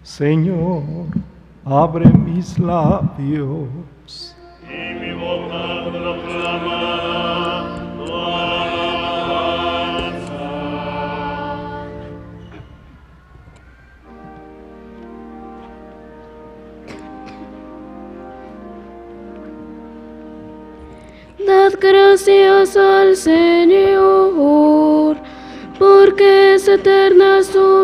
Señor, abre mis labios. Y mi boca proclamará tu alabanza. Dad gracias al Señor, porque es eterna su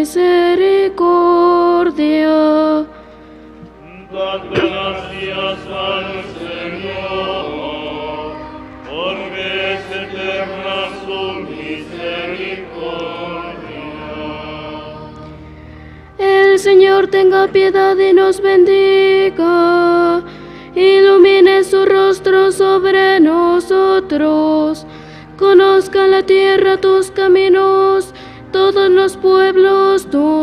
misericordia. Dad gracias al Señor, porque es eterna su misericordia. El Señor tenga piedad y nos bendiga, ilumine su rostro sobre nosotros, conozca la tierra tus caminos, todos los pueblos tu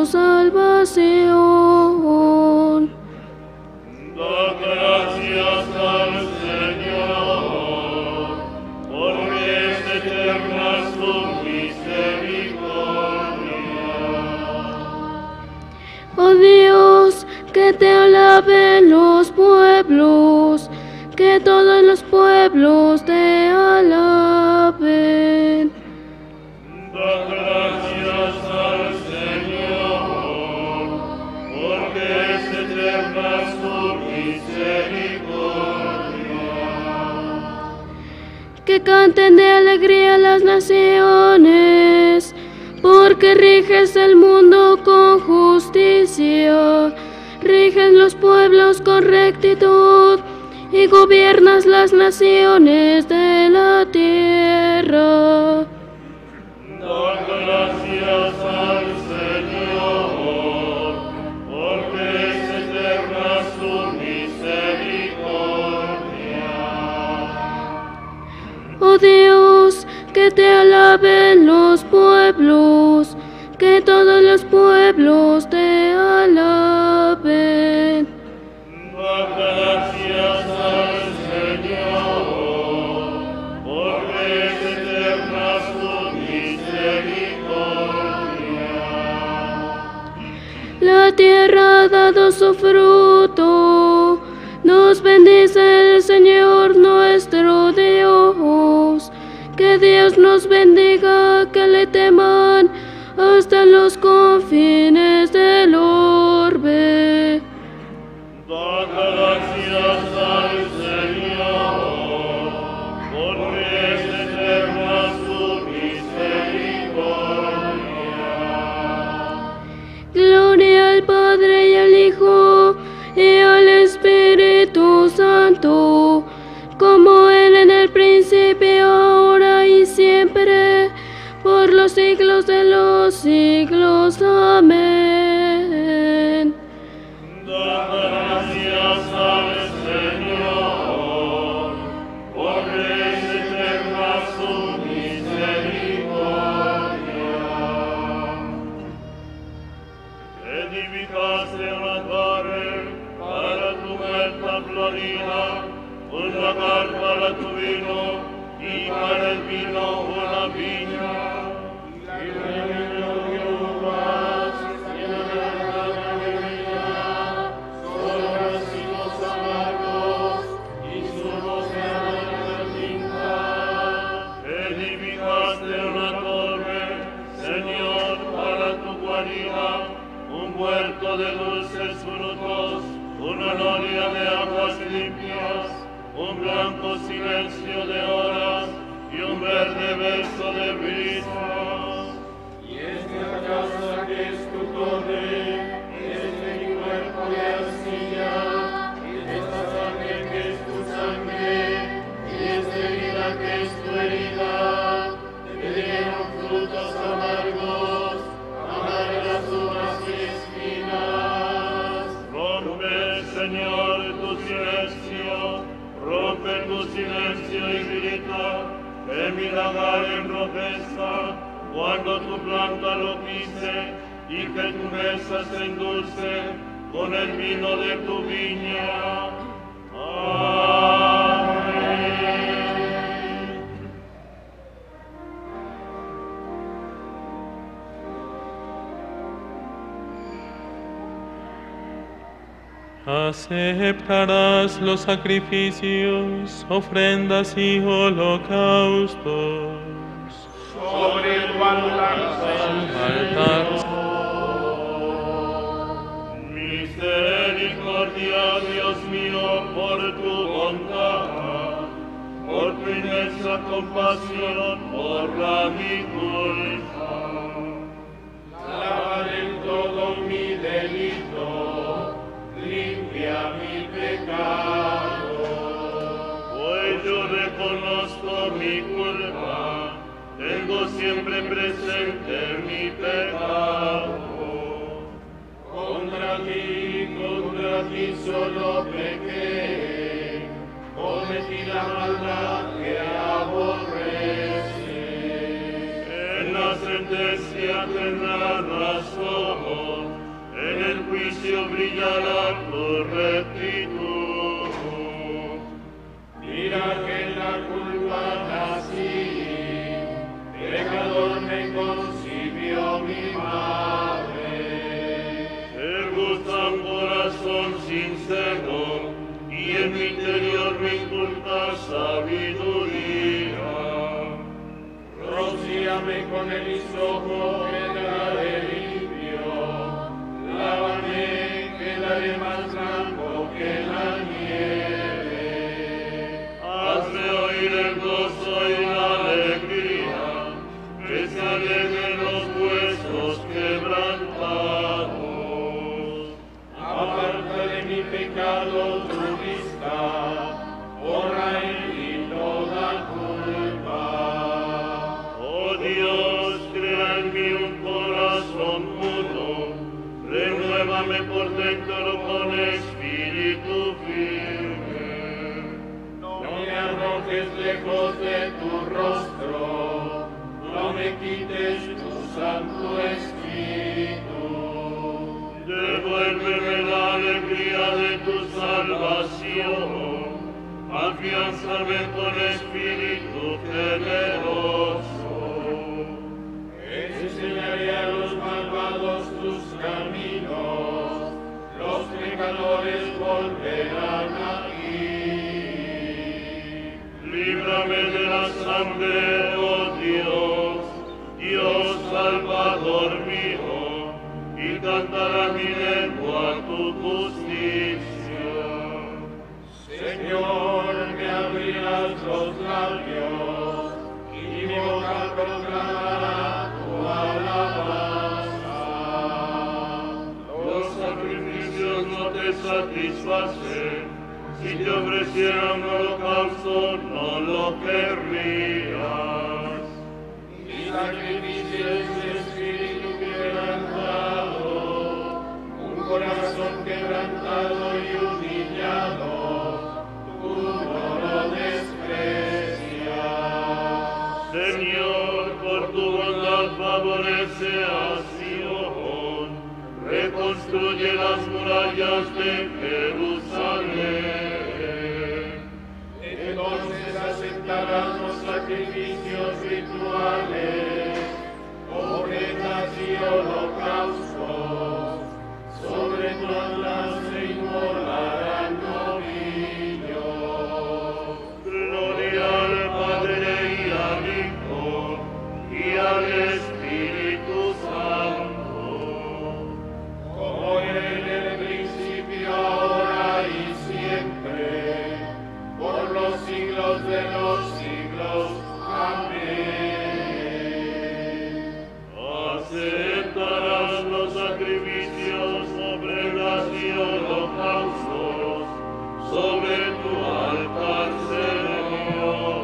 salvación. Da gracias al Señor, porque es eterna su misericordia. Oh Dios, que te alaben los pueblos, que todos los pueblos te alaben. Da gracias al Señor, porque es eterna su misericordia. Que canten de alegría las naciones, porque riges el mundo con justicia, riges los pueblos con rectitud y gobiernas las naciones de la tierra. Da gracias al Señor, porque es eterna su misericordia. Oh Dios, que te alaben los pueblos, que todos los pueblos te alaben. Da gracias al Señor, porque es eterna su misericordia. La tierra ha dado su fruto, nos bendice el Señor nuestro Dios. Que Dios nos bendiga, que le teman hasta los confines del orbe. Da gracias al Señor, porque es eterna su misericordia. Gloria al Padre y al Hijo y al Espíritu Santo, como era en el principio, ahora y siempre, por los siglos de los siglos. Amén. Da gracias al Señor, porque es eterna su misericordia. Edificaste un altar para tu muerta florida, un lagar para tu vino y para el vino una viña. Y el vino de uvas y la garganta de vida, solo racimos amargos y zumos de amarga tinta. Edificaste una torre, Señor, para tu guarida, un huerto de dulces frutos, una noria de aguas limpias, un blanco silencio de horas y un verde verso de brisas. Y esta casa que es tu torre, es de mi cuerpo de arcilla, y de esta sangre que es tu sangre, y esta herida que es tu herida, te dieron frutos amargos, amargas uvas y espinas. Rompe, Señor, tu silencio, rompe tu silencio y grita, que mi lagar enrojezca cuando tu planta lo pise y que tu mesa se endulce con el vino de tu viña. Amén. Aceptarás los sacrificios, ofrendas y holocaustos. Sobre tu altar, Altar. misericordia, Dios mío, por tu bondad, por tu inmensa compasión, borra mi culpa. Lava en todo mi delito, limpia mi pecado. Pues yo reconozco mi culpa, tengo siempre presente mi pecado. Contra ti solo pequé, cometí la maldad que aborrece. En la sentencia tendrás razón, en el juicio brillará tu rectitud. Mira que en la culpa nací, pecador me concibió mi madre. Te gusta un corazón sincero, y en mi interior me inculca sabiduría. Rocíame con el hisopo, quedaré limpio. Lávame, quedaré más blanco que la nieve. Hazme oír el gozo y la alegría, que se alegren los huesos quebrantados. Aparta de mi pecado tu vista, borra en mí toda culpa. Oh Dios, crea en mí un corazón puro, renuévame por dentro con espíritu firme. No me arrojes lejos de tu rostro, no me quites tu santo espíritu. Devuélveme la alegría de tu salvación, afiánzame con espíritu generoso. Enseñaré a los malvados tus caminos, los pecadores volverán a ti. Líbrame de la sangre, oh Dios, Dios salvador mío, y cantará mi lengua tu justicia. Señor, me abrirás los labios, y mi boca proclamará tu alabanza. Los sacrificios no te satisfacen, si te ofreciera un holocausto no lo querrías. Mi sacrificio es mi espíritu quebrantado, un corazón quebrantado y humillado, tú no lo desprecias. Señor, por tu bondad favorece a Sion, reconstruye las murallas de Jerusalén. Entonces aceptarás los sacrificios rituales, ofrendas y holocaustos, sobre tu altar se inmolarán novillos. Gloria al Padre y al Hijo y al Espíritu Santo, como en el principio, ahora y siempre, por los siglos de los siglos. Amén. Aceptarás los sacrificios, ofrendas y holocaustos, sobre tu altar, Señor.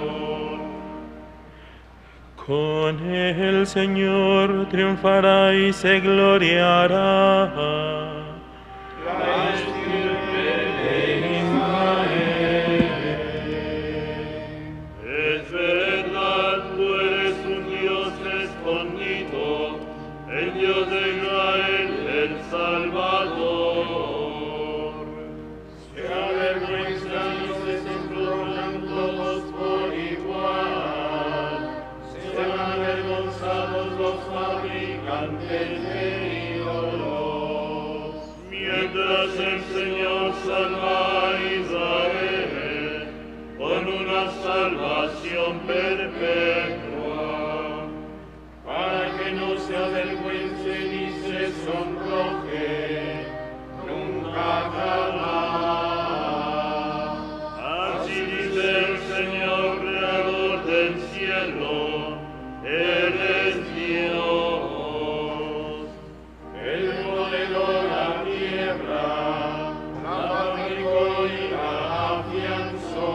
Con el Señor triunfará y se gloriará. La estirpe de Israel. Es verdad, tú eres un Dios escondido, el Dios de Israel, el Salvador. Se avergüenzan y se sonrojan todos por igual, sean avergonzados los fabricantes de ídolos. mientras el Señor salva a Israel con una salvación perpetua, para que no se avergüence ni se sonroje nunca jamás. Así dice el Señor, creador del cielo, Él es Dios. Él modeló la tierra, la fabricó y la afianzó.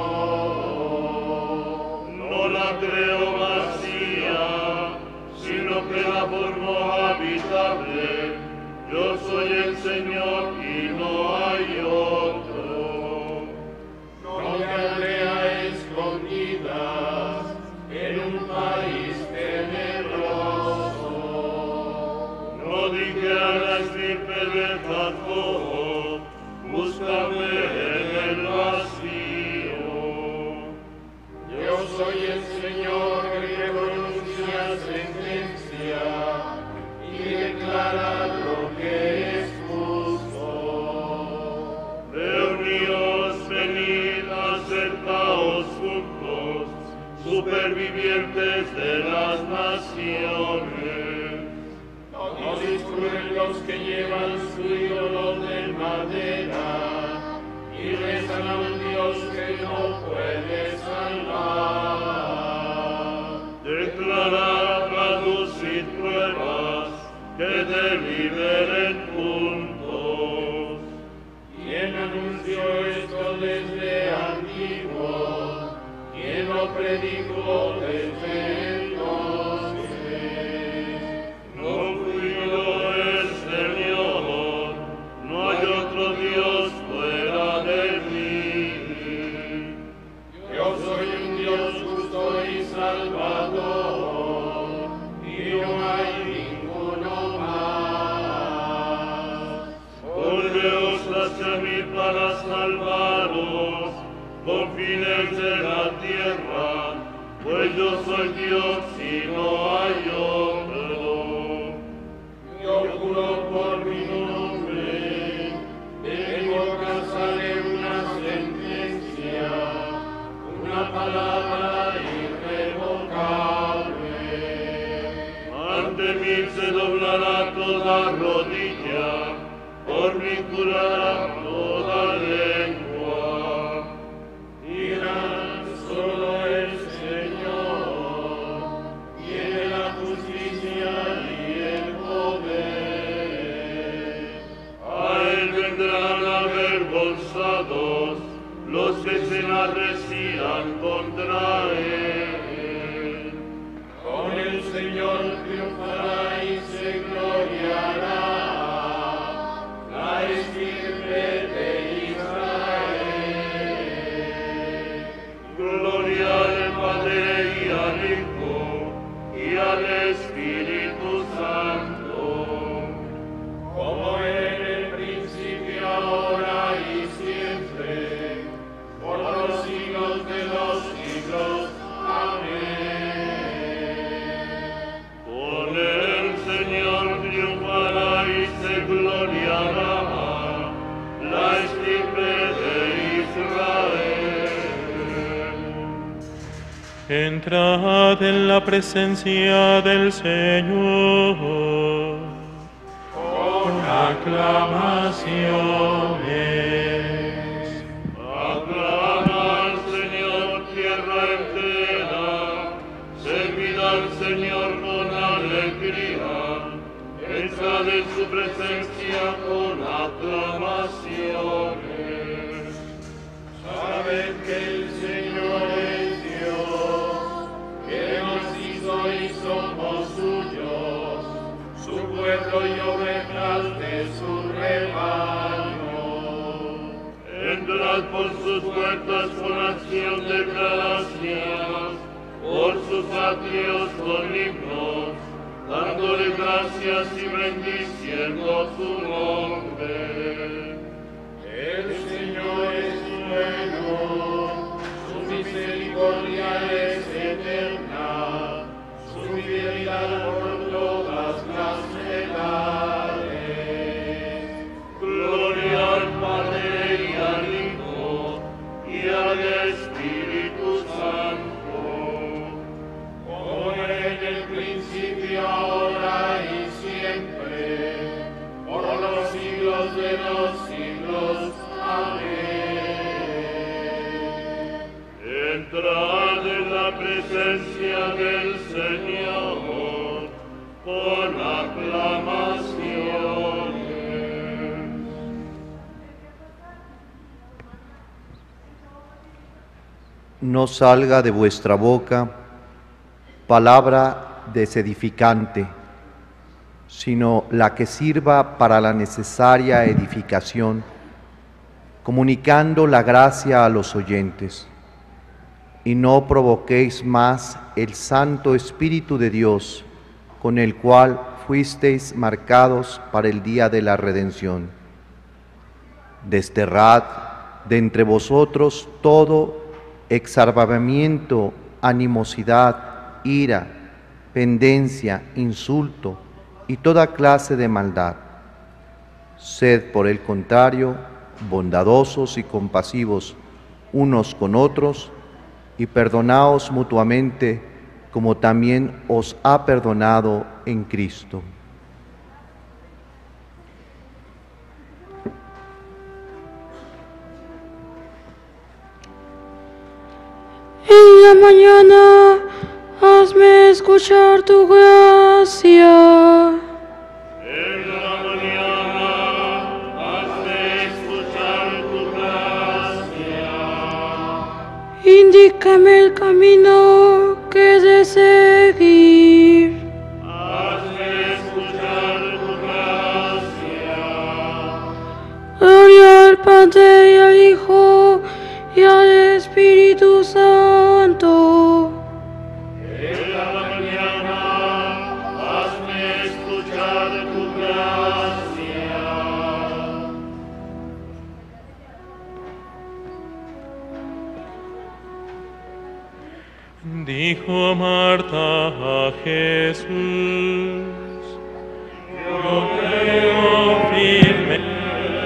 No la creó vacía, sino que la formó habitable. Yo soy el Señor y no hay otro. No te hablé a escondidas en un país tenebroso. No dije a la estirpe de Jacob, búscame en el vacío. Yo soy el Señor que pronuncia sentencia y declara lo que es justo. Reuníos, venid, acercaos juntos, supervivientes de las naciones. No discurren los que llevan su ídolo de madera y rezan a un Dios que no puede salvar. Declarad, traducid pruebas, que deliberen juntos. ¿Quién anunció esto desde antiguo? ¿Quién lo predicó desde entonces? No fui yo el Señor, no hay otro Dios fuera de mí. Yo soy un Dios justo y salvador, y no hay ninguno más. Volveos hacia mí para salvaros, confines de la tierra, pues yo soy Dios y no hay otro. Yo juro por mi nombre, de mi boca sale una sentencia, una palabra irrevocable. Ante mí se doblará toda rodilla, por mí jurará toda lengua. Dirán, solo el Señor tiene la justicia y el poder. A él vendrán avergonzados los que se enarrecían contra él. Con el Señor triunfará y se gloriará la estirpe de Israel. Gloria al Padre y al Hijo y al Espíritu Santo. Como en el principio, ahora y siempre, por los siglos de los siglos. Amén. Con el Señor triunfará y se gloriará la estirpe de Israel. Entrad en la presencia del Señor con aclamaciones. Aclama al Señor tierra entera, servid al Señor con alegría, entrad en su presencia con aclamaciones. Sabed que el Señor es Dios, que nos hizo y somos suyos, su pueblo y ovejas de su rebaño. Entrad por sus puertas con acción de gracias, por sus atrios con himnos, dándole gracias y bendiciendo su nombre. El Señor es bueno, su misericordia es eterna, su fidelidad por todas las edades. no salga de vuestra boca palabra desedificante, sino la que sirva para la necesaria edificación, comunicando la gracia a los oyentes. Y no provoquéis más el Santo Espíritu de Dios, con el cual fuisteis marcados para el día de la redención. Desterrad de entre vosotros todo exarvamiento, animosidad, ira, pendencia, insulto y toda clase de maldad. Sed, por el contrario, bondadosos y compasivos unos con otros, y perdonaos mutuamente, como también os ha perdonado en Cristo. En la mañana, hazme escuchar tu gracia. En la mañana, hazme escuchar tu gracia. Indícame el camino que he de seguir. Hazme escuchar tu gracia. Gloria al Padre y al Hijo y al Espíritu Santo. En la mañana, hazme escuchar tu gracia. Dijo Marta a Jesús: yo creo firme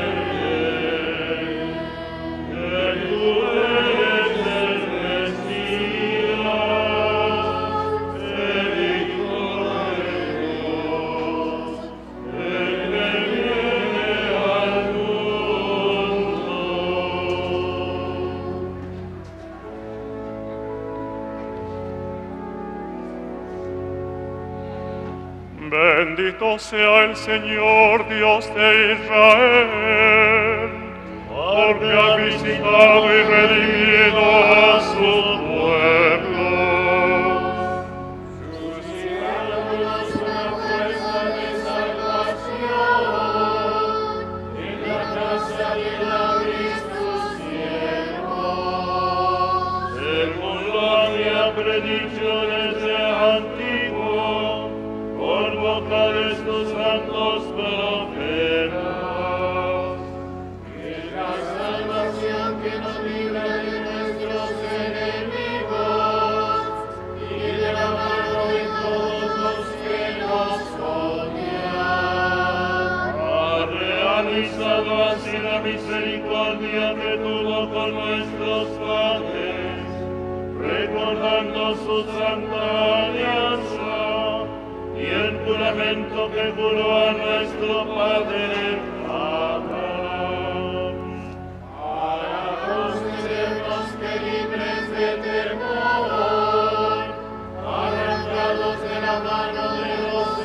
Bendito sea el Señor Dios de Israel, porque ha visitado y redimido a su pueblo. Suscitándonos una fuerza de salvación en la casa de David tu siervo. Según lo había predicho desde antiguo, por boca de sus santos profetas. Es la salvación que nos libra de nuestros enemigos y de la mano de todos los que nos odian. Ha realizado así la misericordia que tuvo con nuestros padres, recordando su santa alianza y el juramento que juró a nuestro Padre Abraham. Para concedernos que libres de temor, arrancados de la mano de los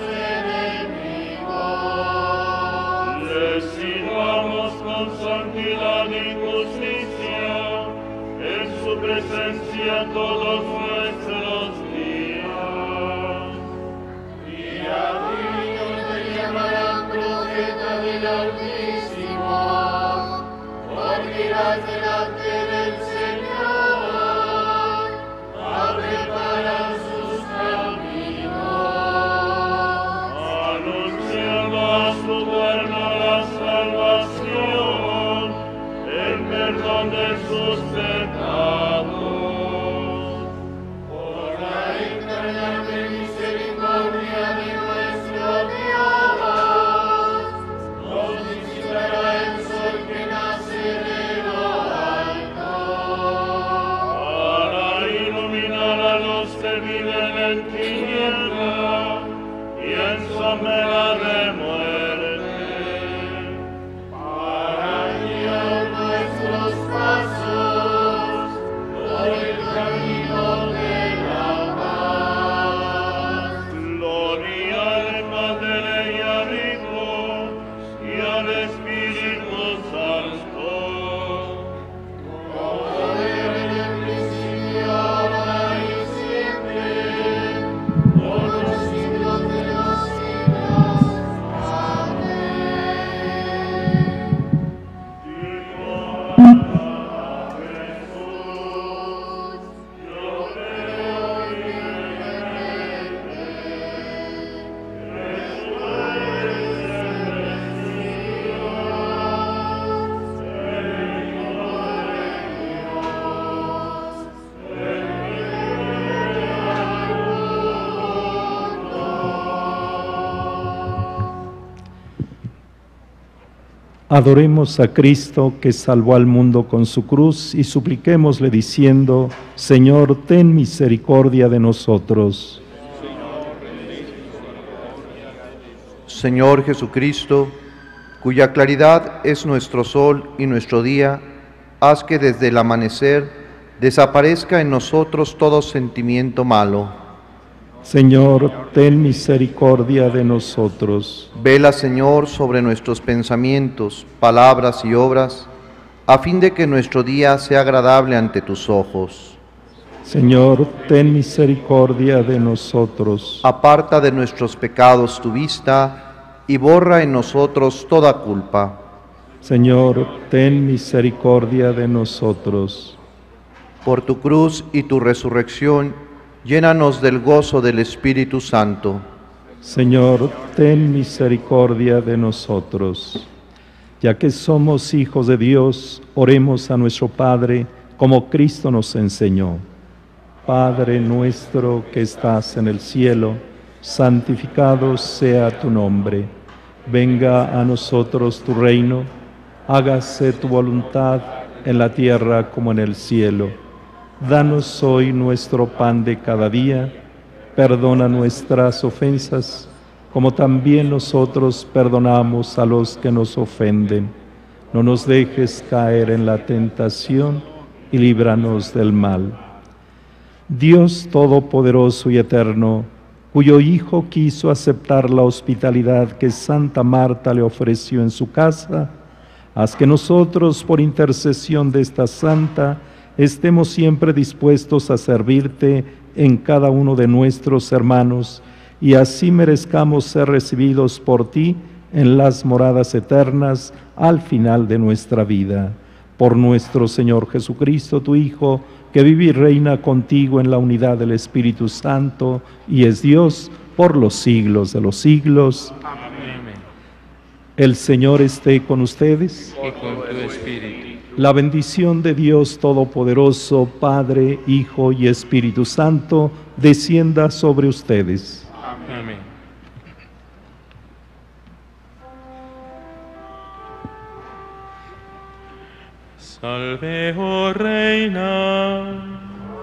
enemigos, Le sirvamos con santidad y justicia en su presencia todos nuestros días. y a ti te llamarán profeta del Altísimo, porque irás delante del Señor a preparar sus caminos. Anunciando a su pueblo la salvación, el perdón de sus pecados. Por la entrañable misericordia de nuestro Dios, nos visitará el sol que nace de lo alto, Para iluminar a los que viven en tinieblas y en sombra de muerte. para guiar nuestros pasos Adoremos a Cristo que salvó al mundo con su cruz y supliquémosle diciendo: Señor, ten misericordia de nosotros. Señor Jesucristo, cuya claridad es nuestro sol y nuestro día, haz que desde el amanecer desaparezca en nosotros todo sentimiento malo. Señor, ten misericordia de nosotros. Vela, Señor, sobre nuestros pensamientos, palabras y obras, a fin de que nuestro día sea agradable ante tus ojos. Señor, ten misericordia de nosotros. Aparta de nuestros pecados tu vista y borra en nosotros toda culpa. Señor, ten misericordia de nosotros. Por tu cruz y tu resurrección, llénanos del gozo del Espíritu Santo. Señor, ten misericordia de nosotros. Ya que somos hijos de Dios, oremos a nuestro Padre como Cristo nos enseñó. Padre nuestro que estás en el cielo, santificado sea tu nombre. Venga a nosotros tu reino, hágase tu voluntad en la tierra como en el cielo. Danos hoy nuestro pan de cada día, perdona nuestras ofensas, como también nosotros perdonamos a los que nos ofenden. No nos dejes caer en la tentación y líbranos del mal. Dios Todopoderoso y Eterno, cuyo Hijo quiso aceptar la hospitalidad que Santa Marta le ofreció en su casa, haz que nosotros, por intercesión de esta santa, estemos siempre dispuestos a servirte en cada uno de nuestros hermanos y así merezcamos ser recibidos por ti en las moradas eternas al final de nuestra vida. Por nuestro Señor Jesucristo, tu Hijo, que vive y reina contigo en la unidad del Espíritu Santo y es Dios por los siglos de los siglos. Amén. El Señor esté con ustedes. Y con tu espíritu. La bendición de Dios Todopoderoso, Padre, Hijo y Espíritu Santo, descienda sobre ustedes. Amén. Salve, oh Reina.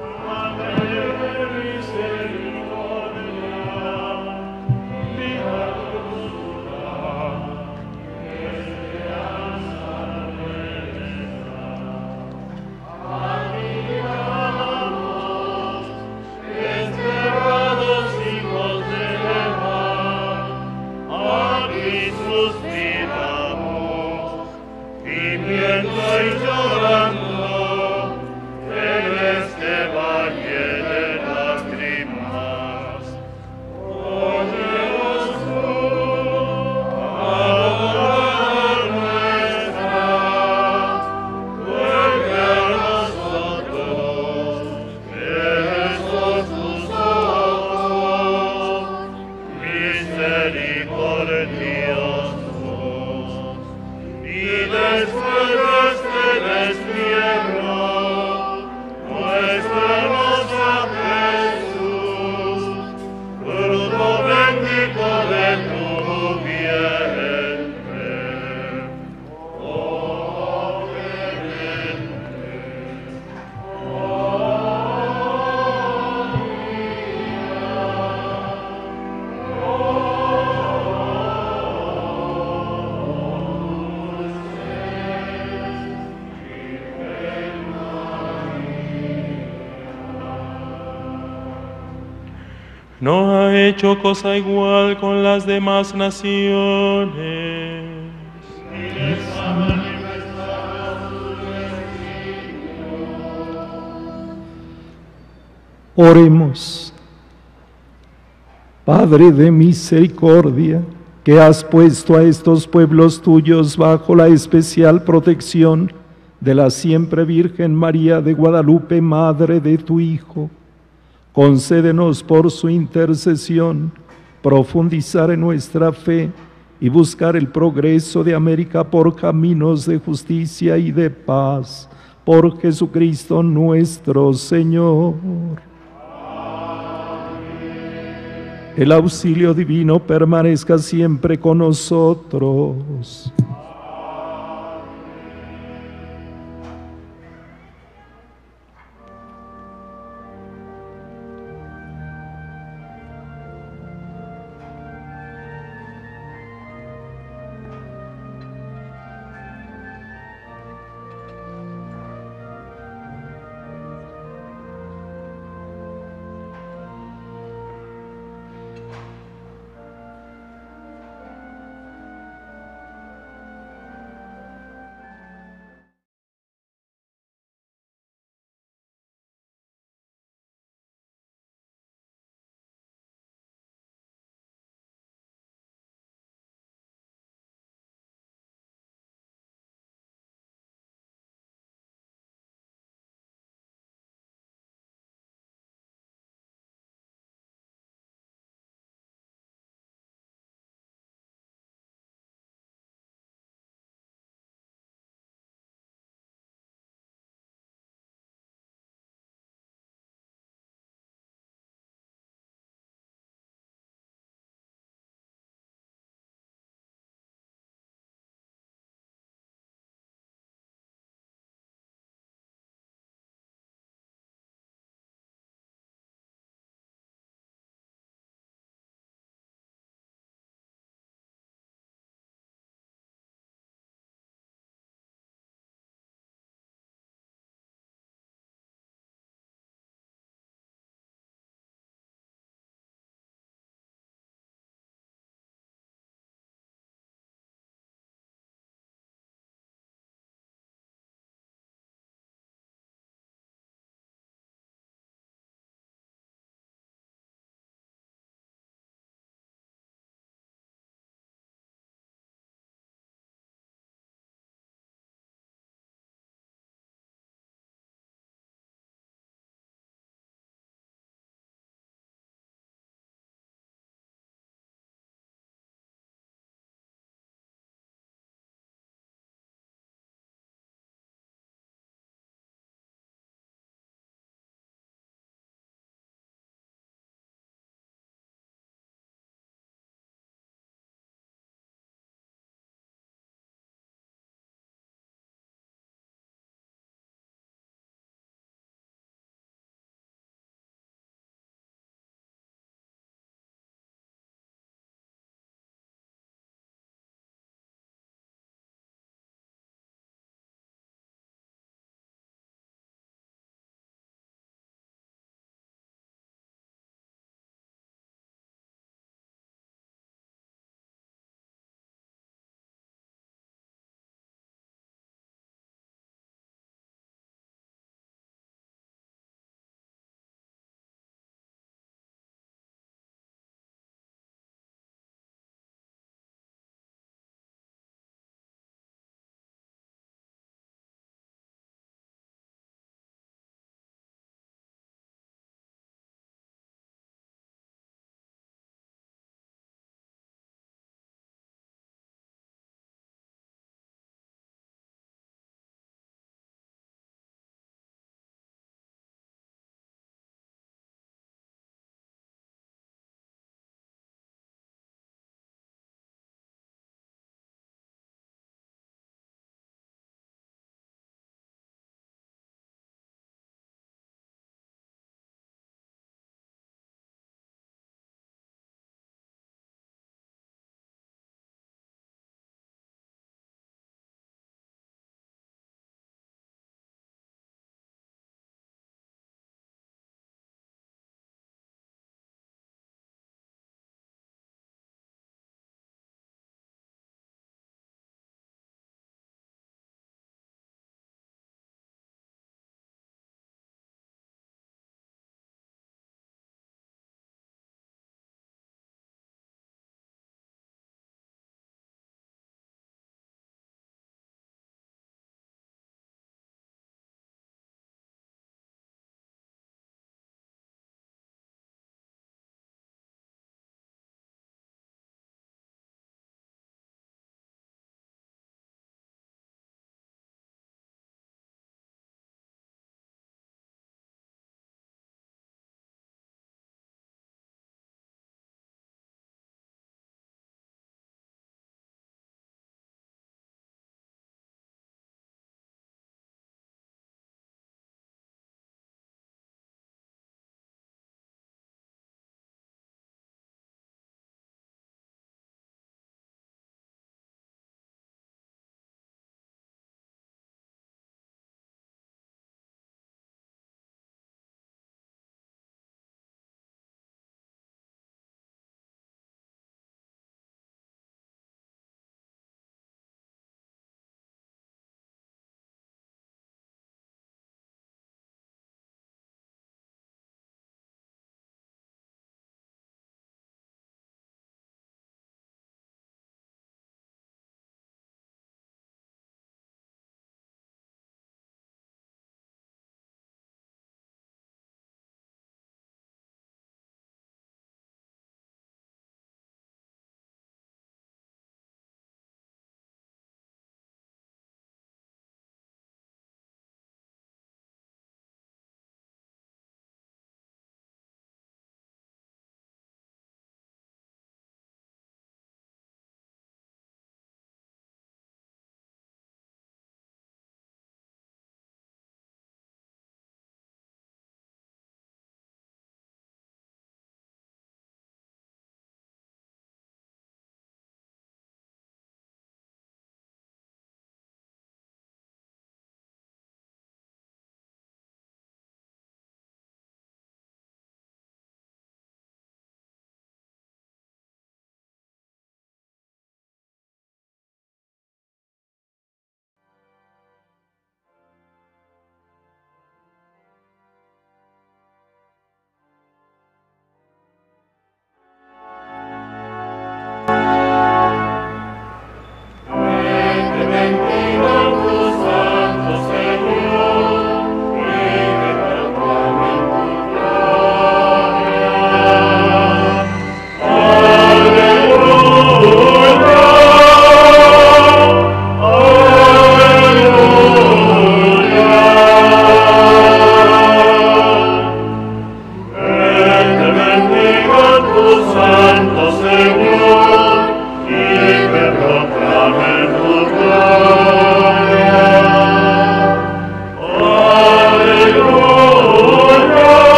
No ha hecho cosa igual con las demás naciones. Oremos. Padre de misericordia, que has puesto a estos pueblos tuyos bajo la especial protección de la siempre Virgen María de Guadalupe, Madre de tu Hijo, concédenos por su intercesión profundizar en nuestra fe y buscar el progreso de América por caminos de justicia y de paz, por Jesucristo nuestro Señor. El auxilio divino permanezca siempre con nosotros.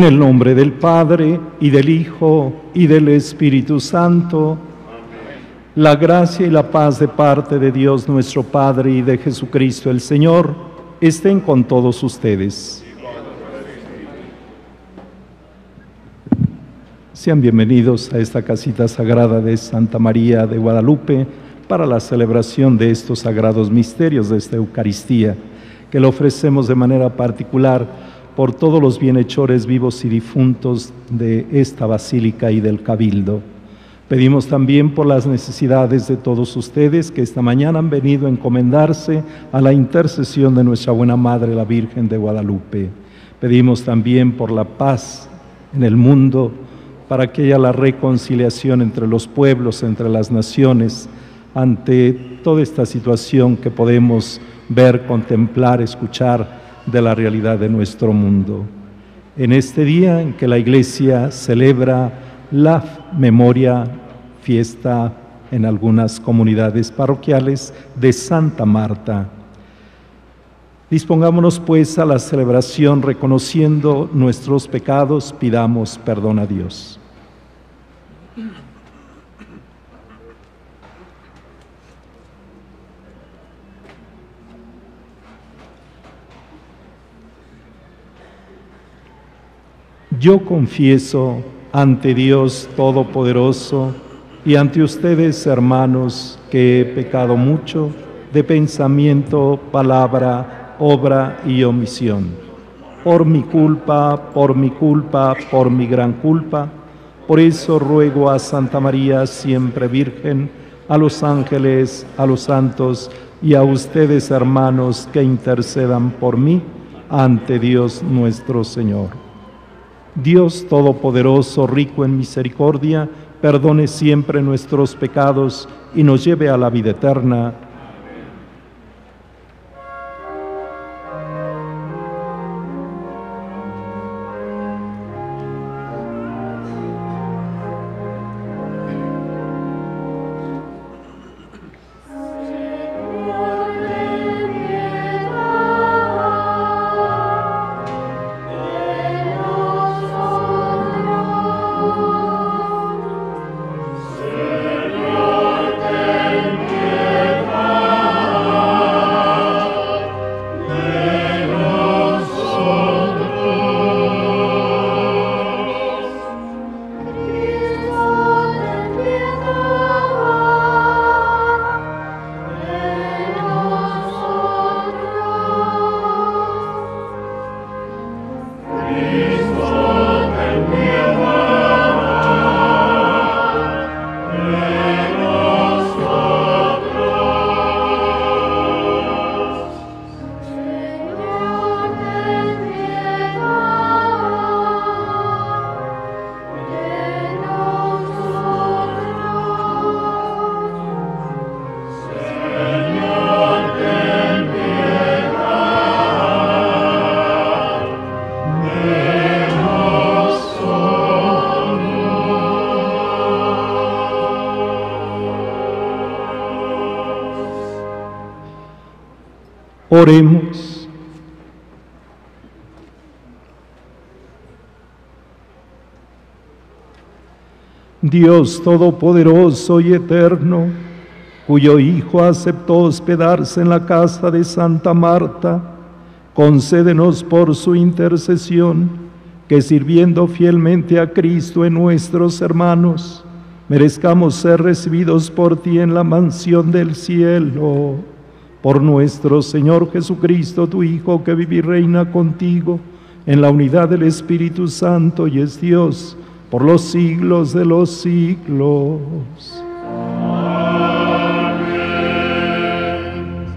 el nombre del Padre, y del Hijo, y del Espíritu Santo. La gracia y la paz de parte de Dios nuestro Padre y de Jesucristo el Señor estén con todos ustedes. Sean bienvenidos a esta casita sagrada de Santa María de Guadalupe para la celebración de estos sagrados misterios de esta Eucaristía, que le ofrecemos de manera particular por todos los bienhechores vivos y difuntos de esta basílica y del Cabildo. Pedimos también por las necesidades de todos ustedes que esta mañana han venido a encomendarse a la intercesión de nuestra buena Madre, la Virgen de Guadalupe. Pedimos también por la paz en el mundo, para que haya la reconciliación entre los pueblos, entre las naciones, ante toda esta situación que podemos ver, contemplar, escuchar de la realidad de nuestro mundo. En este día en que la Iglesia celebra la memoria, fiesta en algunas comunidades parroquiales de Santa Marta. Dispongámonos pues a la celebración reconociendo nuestros pecados, pidamos perdón a Dios. Yo confieso ante Dios Todopoderoso y ante ustedes, hermanos, que he pecado mucho de pensamiento, palabra, obra y omisión. Por mi culpa, por mi gran culpa. Por eso ruego a Santa María, siempre Virgen, a los ángeles, a los santos y a ustedes, hermanos, que intercedan por mí ante Dios nuestro Señor. Dios Todopoderoso, rico en misericordia, perdone siempre nuestros pecados y nos lleve a la vida eterna. Oremos. Dios Todopoderoso y Eterno, cuyo Hijo aceptó hospedarse en la casa de Santa Marta, concédenos por su intercesión que, sirviendo fielmente a Cristo en nuestros hermanos, merezcamos ser recibidos por ti en la mansión del cielo. Por nuestro Señor Jesucristo, tu Hijo, que vive y reina contigo en la unidad del Espíritu Santo y es Dios por los siglos de los siglos. Amén.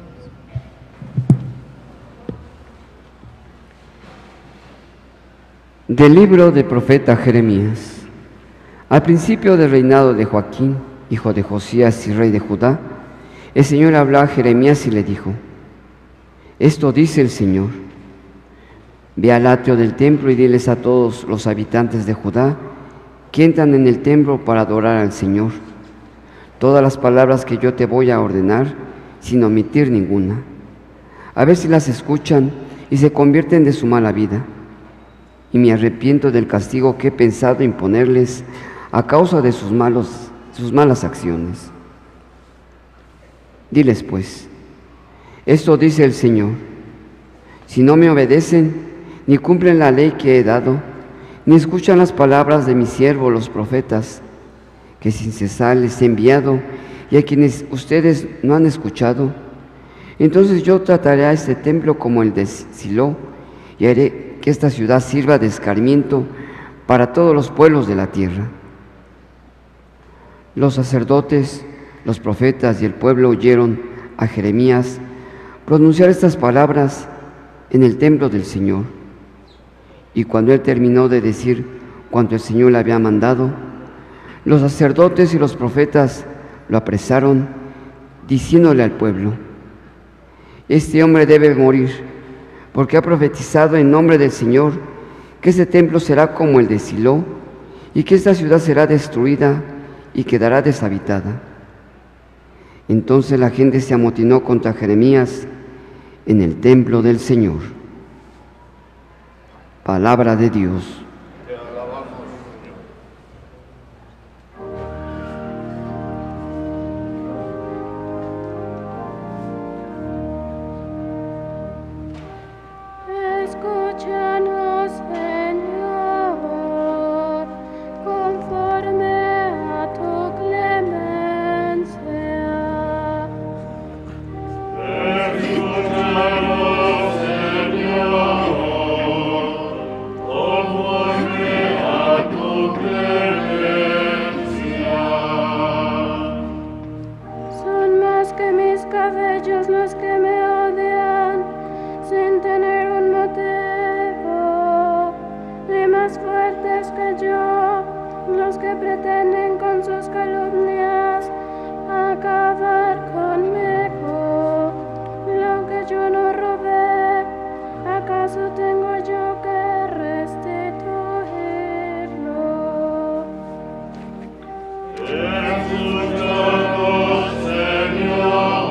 Del libro del profeta Jeremías. Al principio del reinado de Joaquín, hijo de Josías y rey de Judá, el Señor habló a Jeremías y le dijo: esto dice el Señor: ve al atrio del templo y diles a todos los habitantes de Judá que entran en el templo para adorar al Señor todas las palabras que yo te voy a ordenar, sin omitir ninguna, a ver si las escuchan y se convierten de su mala vida. y me arrepiento del castigo que he pensado imponerles a causa de sus malas acciones. Diles pues, esto dice el Señor: si no me obedecen, ni cumplen la ley que he dado, ni escuchan las palabras de mis siervos los profetas, que sin cesar les he enviado y a quienes ustedes no han escuchado, entonces yo trataré a este templo como el de Silo y haré que esta ciudad sirva de escarmiento para todos los pueblos de la tierra. Los sacerdotes, los profetas y el pueblo oyeron a Jeremías pronunciar estas palabras en el templo del Señor. Y cuando él terminó de decir cuanto el Señor le había mandado, los sacerdotes y los profetas lo apresaron, diciéndole al pueblo: este hombre debe morir, porque ha profetizado en nombre del Señor que este templo será como el de Silo, y que esta ciudad será destruida y quedará deshabitada. Entonces la gente se amotinó contra Jeremías en el templo del Señor. Palabra de Dios. Escúchanos, Señor, conforme a tu clemencia. Escúchanos, Señor, conforme a tu clemencia. Son más que mis cabellos los que me odian, sin tener un motivo, y más fuertes que yo, los que pretenden con sus calumnias acabar conmigo. Lo que yo no robé, ¿acaso tengo yo que restituirlo? Escúchanos, Señor,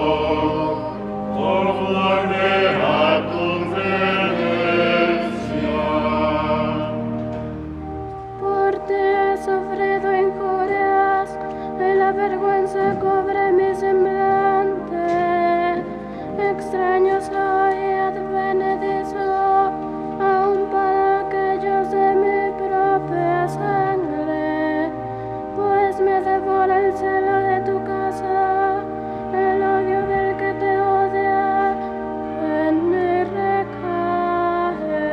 conforme a tu clemencia. Por ti he sufrido injurias, y la vergüenza cubre mi semblante. Extraño soy y advenedizo, aun para aquellos de mi propia sangre, pues me devora el celo de tu casa, el odio del que te odia en mí recae.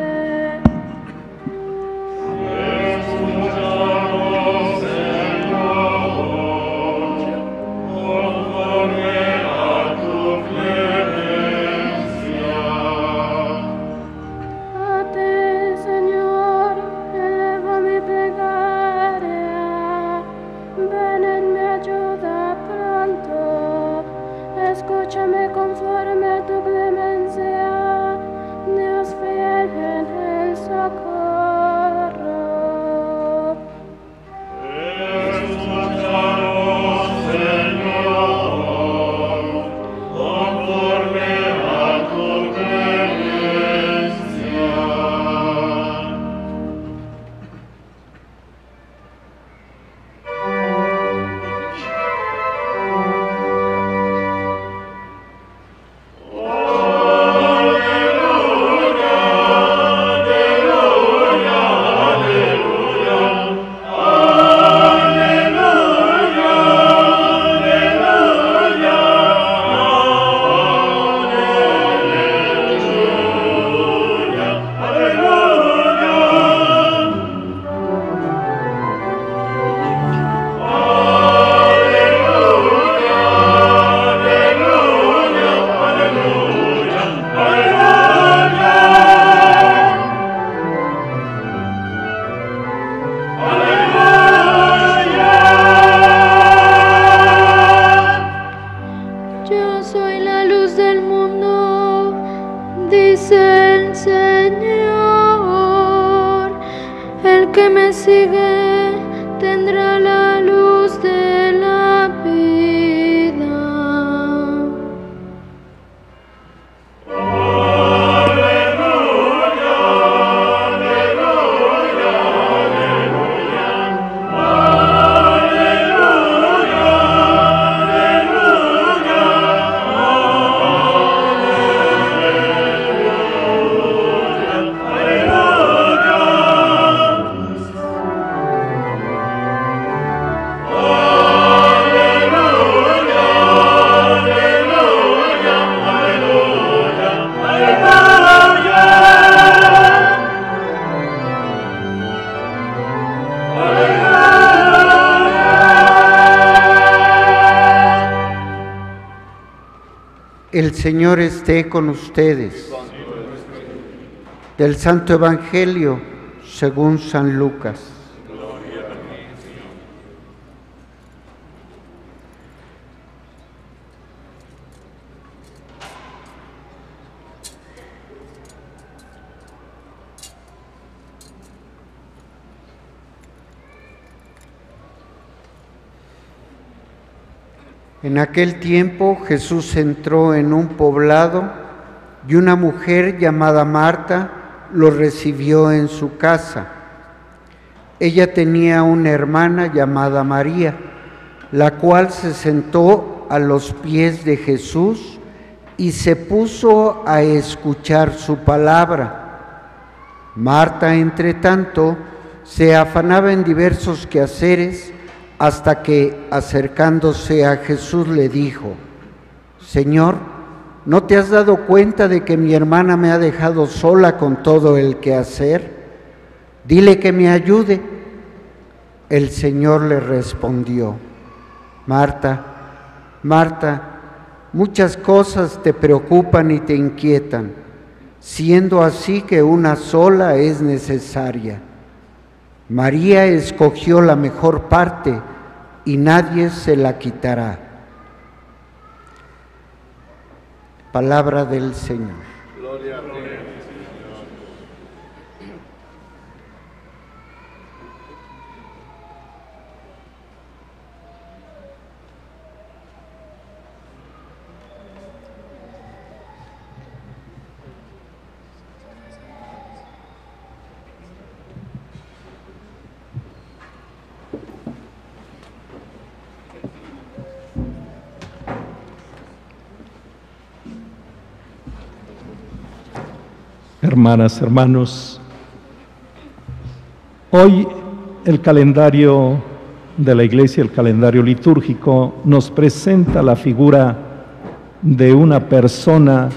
Escúchanos, Señor, conforme a tu clemencia. A ti, Señor, elevo mi plegaria. Ven en mi ayuda pronto. Escúchame conforme a tu clemencia, Dios fiel en el socorro. Escúchanos, Señor, conforme a tu clemencia. Yo soy la luz del mundo, dice el Señor. El que me sigue tendrá la luz de la vida. Aleluya, El Señor esté con ustedes. Del Santo Evangelio según San Lucas. En aquel tiempo Jesús entró en un poblado y una mujer llamada Marta lo recibió en su casa. Ella tenía una hermana llamada María, la cual se sentó a los pies de Jesús y se puso a escuchar su palabra. Marta, entre tanto, se afanaba en diversos quehaceres, hasta que, acercándose a Jesús, le dijo: Señor, ¿no te has dado cuenta de que mi hermana me ha dejado sola con todo el quehacer? Dile que me ayude. El Señor le respondió: Marta, Marta, muchas cosas te preocupan y te inquietan, siendo así que una sola es necesaria. María escogió la mejor parte y nadie se la quitará. Palabra del Señor. Gloria a ti. Hermanas, hermanos, hoy el calendario de la Iglesia, el calendario litúrgico, nos presenta la figura de una persona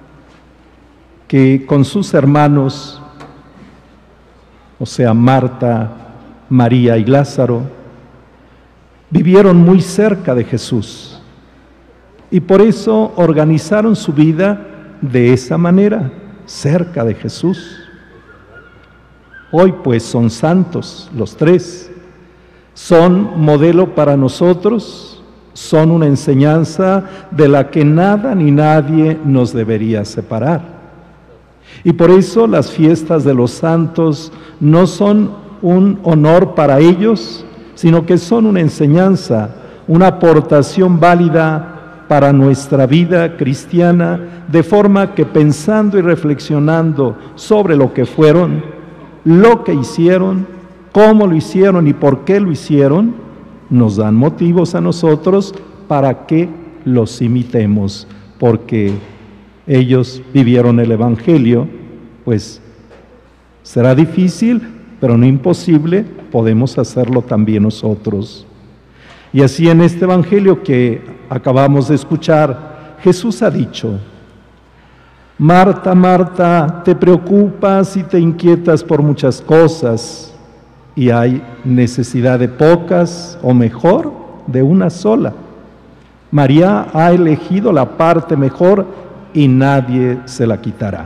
que con sus hermanos, o sea, Marta, María y Lázaro, vivieron muy cerca de Jesús y por eso organizaron su vida de esa manera, cerca de Jesús. Hoy pues son santos los tres, son modelo para nosotros, son una enseñanza de la que nada ni nadie nos debería separar. Y por eso las fiestas de los santos no son un honor para ellos, sino que son una enseñanza, una aportación válida para nuestra vida cristiana, de forma que pensando y reflexionando sobre lo que fueron, lo que hicieron, cómo lo hicieron y por qué lo hicieron, nos dan motivos a nosotros para que los imitemos, porque ellos vivieron el Evangelio, pues será difícil, pero no imposible, podemos hacerlo también nosotros. Y así en este Evangelio que acabamos de escuchar, Jesús ha dicho: Marta, Marta, te preocupas y te inquietas por muchas cosas, y hay necesidad de pocas, o mejor, de una sola. María ha elegido la parte mejor y nadie se la quitará.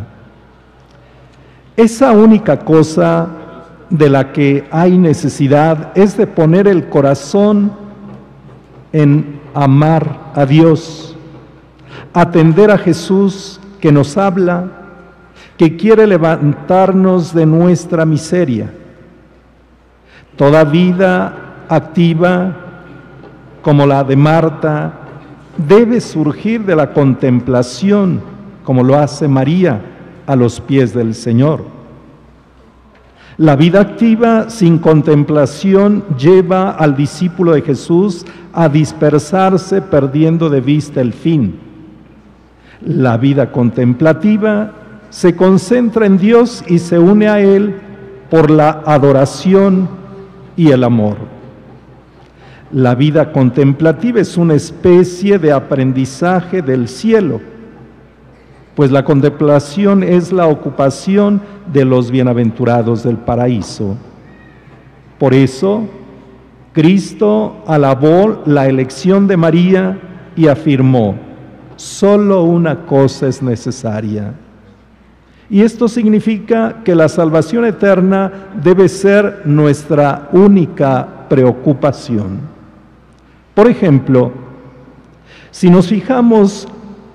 Esa única cosa de la que hay necesidad es de poner el corazón en amar a Dios, atender a Jesús que nos habla, que quiere levantarnos de nuestra miseria. Toda vida activa, como la de Marta, debe surgir de la contemplación, como lo hace María a los pies del Señor. La vida activa sin contemplación lleva al discípulo de Jesús a dispersarse perdiendo de vista el fin. La vida contemplativa se concentra en Dios y se une a Él por la adoración y el amor. La vida contemplativa es una especie de aprendizaje del cielo, pues la contemplación es la ocupación de los bienaventurados del paraíso. Por eso, Cristo alabó la elección de María y afirmó: solo una cosa es necesaria. Y esto significa que la salvación eterna debe ser nuestra única preocupación. Por ejemplo, si nos fijamos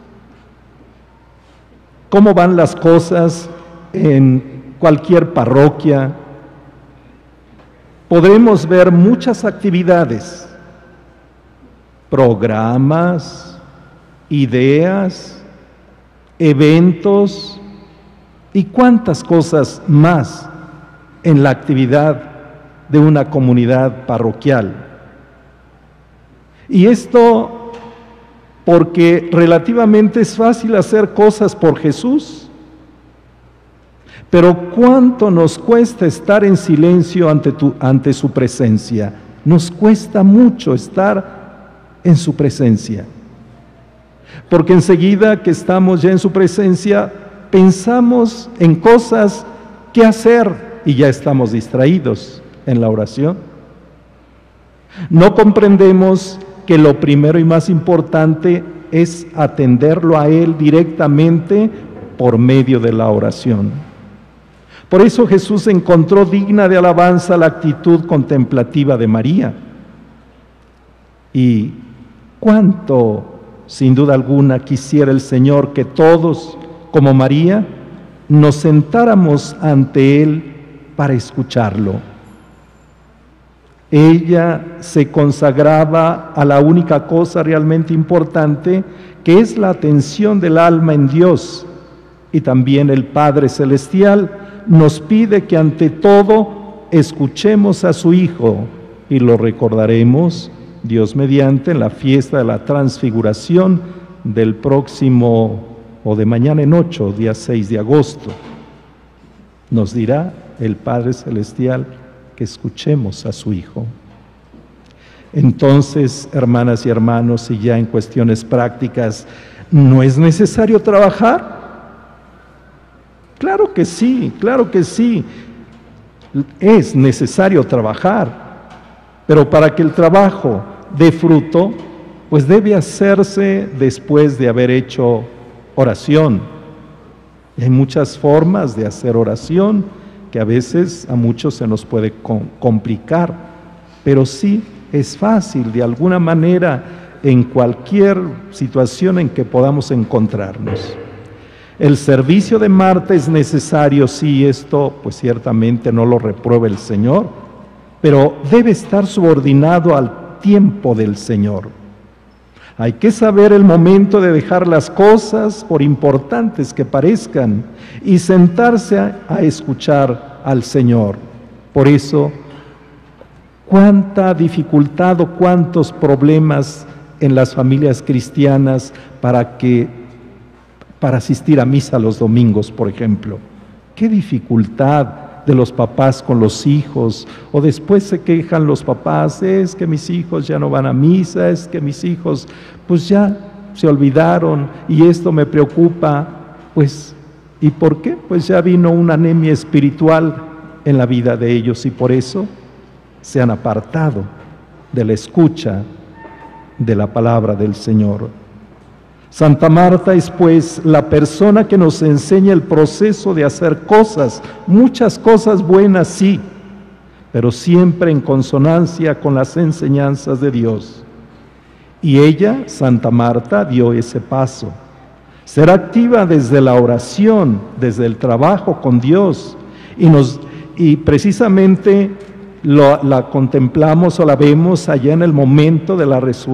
cómo van las cosas en cualquier parroquia, podremos ver muchas actividades, programas, ideas, eventos y cuántas cosas más en la actividad de una comunidad parroquial. Y esto porque relativamente es fácil hacer cosas por Jesús, pero ¿cuánto nos cuesta estar en silencio ante su presencia? Nos cuesta mucho estar en su presencia, porque enseguida que estamos ya en su presencia, pensamos en cosas que hacer y ya estamos distraídos en la oración. No comprendemos que lo primero y más importante es atenderlo a Él directamente por medio de la oración. Por eso Jesús encontró digna de alabanza la actitud contemplativa de María. Y cuánto, sin duda alguna, quisiera el Señor que todos, como María, nos sentáramos ante Él para escucharlo. Ella se consagraba a la única cosa realmente importante, que es la atención del alma en Dios. Y también el Padre Celestial nos pide que ante todo escuchemos a su Hijo, y lo recordaremos, Dios mediante, en la fiesta de la Transfiguración del próximo, o de mañana en 8, día 6 de agosto. Nos dirá el Padre Celestial que escuchemos a su Hijo. Entonces, hermanas y hermanos, y ya en cuestiones prácticas, ¿no es necesario trabajar? Claro que sí, es necesario trabajar, pero para que el trabajo dé fruto, pues debe hacerse después de haber hecho oración. Y hay muchas formas de hacer oración que a veces a muchos se nos puede complicar, pero sí es fácil de alguna manera en cualquier situación en que podamos encontrarnos. El servicio de Marta es necesario, sí, esto pues ciertamente no lo reprueba el Señor, pero debe estar subordinado al tiempo del Señor. Hay que saber el momento de dejar las cosas, por importantes que parezcan, y sentarse a escuchar al Señor. Por eso, cuánta dificultad o cuántos problemas en las familias cristianas para asistir a misa los domingos, por ejemplo. Qué dificultad de los papás con los hijos, o después se quejan los papás, es que mis hijos ya no van a misa, es que mis hijos pues ya se olvidaron y esto me preocupa. Pues, ¿y por qué? Pues ya vino una anemia espiritual en la vida de ellos y por eso se han apartado de la escucha de la palabra del Señor. Santa Marta es pues la persona que nos enseña el proceso de hacer cosas, muchas cosas buenas sí, pero siempre en consonancia con las enseñanzas de Dios. Y ella, Santa Marta, dio ese paso. Ser activa desde la oración, desde el trabajo con Dios, y precisamente la contemplamos o la vemos allá en el momento de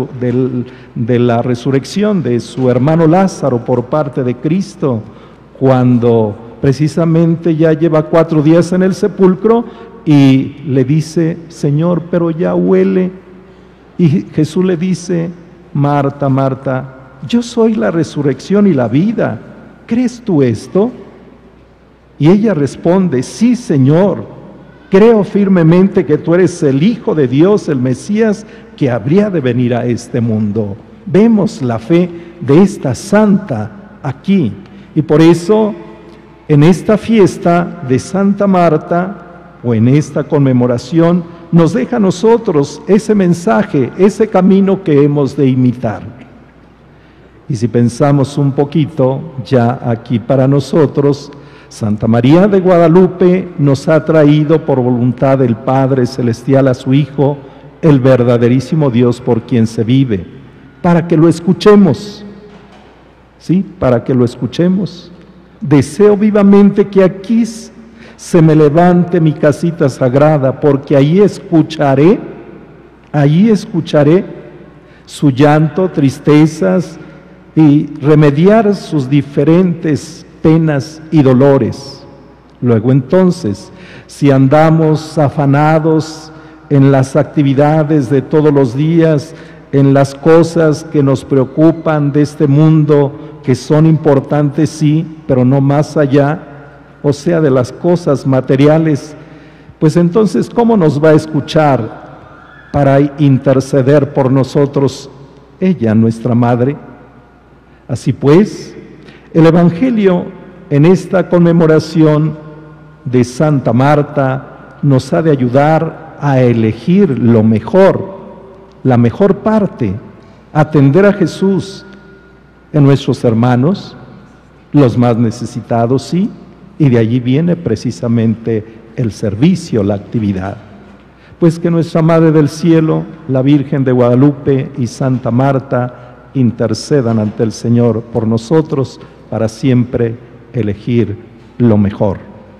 la resurrección de su hermano Lázaro por parte de Cristo, cuando precisamente ya lleva 4 días en el sepulcro y le dice, Señor, pero ya huele. Y Jesús le dice, Marta, Marta, yo soy la resurrección y la vida, ¿crees tú esto? Y ella responde, sí, Señor, creo firmemente que tú eres el Hijo de Dios, el Mesías, que habría de venir a este mundo. Vemos la fe de esta santa aquí. Y por eso, en esta fiesta de Santa Marta, o en esta conmemoración, nos deja a nosotros ese mensaje, ese camino que hemos de imitar. Y si pensamos un poquito, ya aquí para nosotros, Santa María de Guadalupe nos ha traído por voluntad del Padre Celestial a su Hijo, el verdaderísimo Dios por quien se vive, para que lo escuchemos, ¿sí? Para que lo escuchemos. Deseo vivamente que aquí se me levante mi casita sagrada, porque ahí escucharé su llanto, tristezas y remediar sus diferentes penas y dolores. Luego entonces, si andamos afanados en las actividades de todos los días, en las cosas que nos preocupan de este mundo, que son importantes sí, pero no más allá, o sea, de las cosas materiales, pues entonces, ¿cómo nos va a escuchar para interceder por nosotros ella, nuestra Madre? Así pues, el Evangelio en esta conmemoración de Santa Marta nos ha de ayudar a elegir lo mejor, la mejor parte, atender a Jesús en nuestros hermanos, los más necesitados, sí, y de allí viene precisamente el servicio, la actividad. Pues que nuestra Madre del Cielo, la Virgen de Guadalupe y Santa Marta intercedan ante el Señor por nosotros para siempre elegir lo mejor.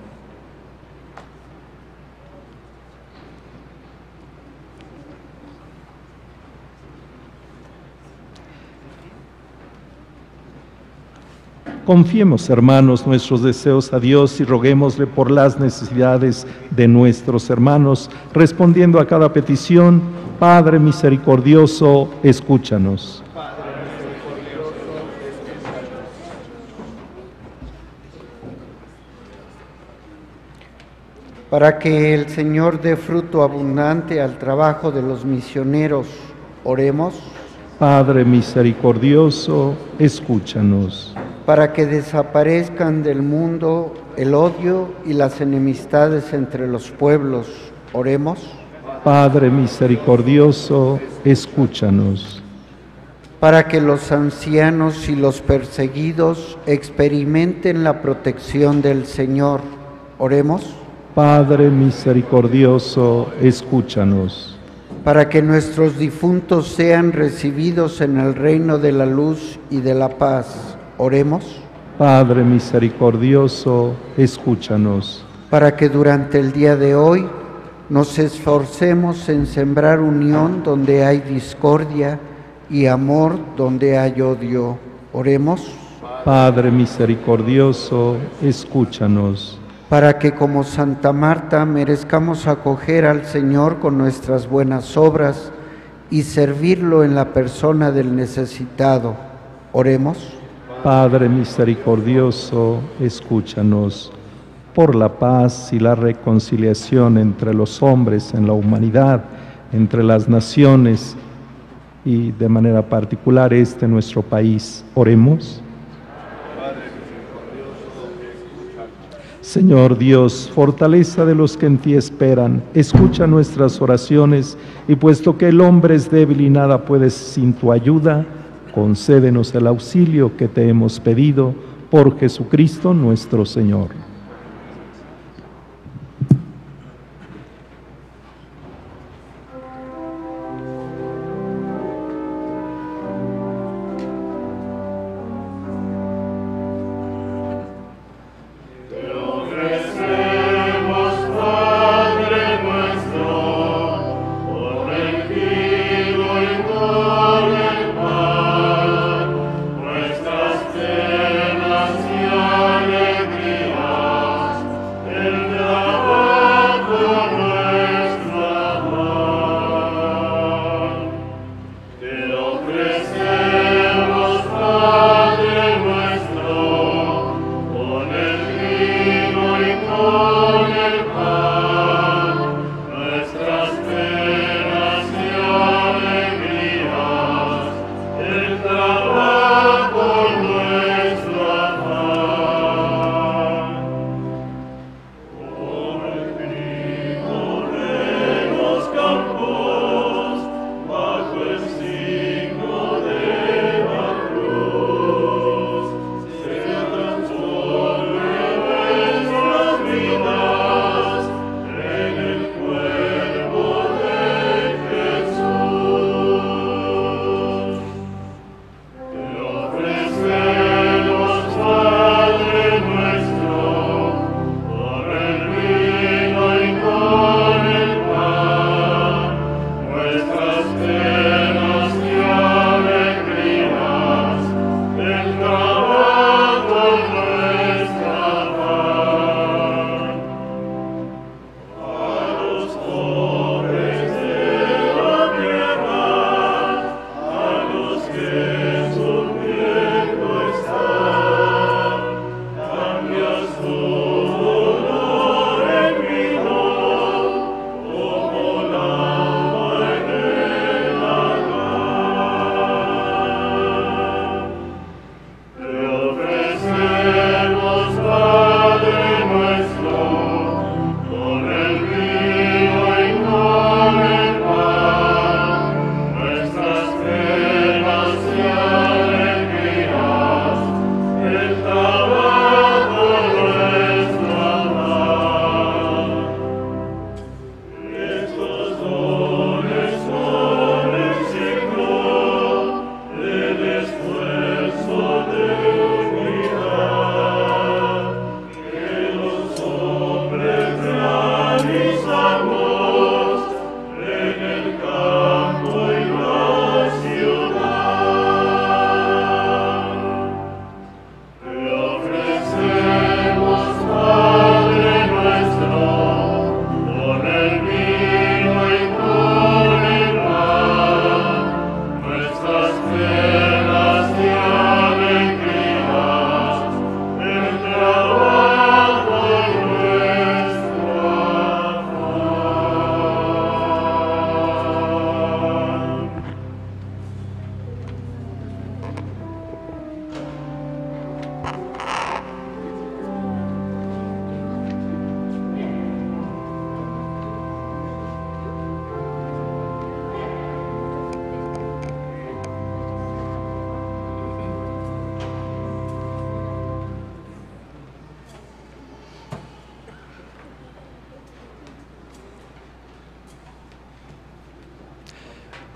Confiemos, hermanos, nuestros deseos a Dios y roguémosle por las necesidades de nuestros hermanos, respondiendo a cada petición. Padre misericordioso, escúchanos. Para que el Señor dé fruto abundante al trabajo de los misioneros, oremos. Padre misericordioso, escúchanos. Para que desaparezcan del mundo el odio y las enemistades entre los pueblos, oremos. Padre misericordioso, escúchanos. Para que los ancianos y los perseguidos experimenten la protección del Señor, oremos. Padre misericordioso, escúchanos. Para que nuestros difuntos sean recibidos en el reino de la luz y de la paz, oremos. Padre misericordioso, escúchanos. Para que durante el día de hoy nos esforcemos en sembrar unión donde hay discordia y amor donde hay odio, oremos. Padre misericordioso, escúchanos. Para que como Santa Marta merezcamos acoger al Señor con nuestras buenas obras y servirlo en la persona del necesitado, oremos. Padre misericordioso, escúchanos. Por la paz y la reconciliación entre los hombres en la humanidad, entre las naciones y de manera particular nuestro país, oremos. Señor Dios, fortaleza de los que en ti esperan, escucha nuestras oraciones y puesto que el hombre es débil y nada puede sin tu ayuda, concédenos el auxilio que te hemos pedido por Jesucristo nuestro Señor. Nuestras penas y alegrías.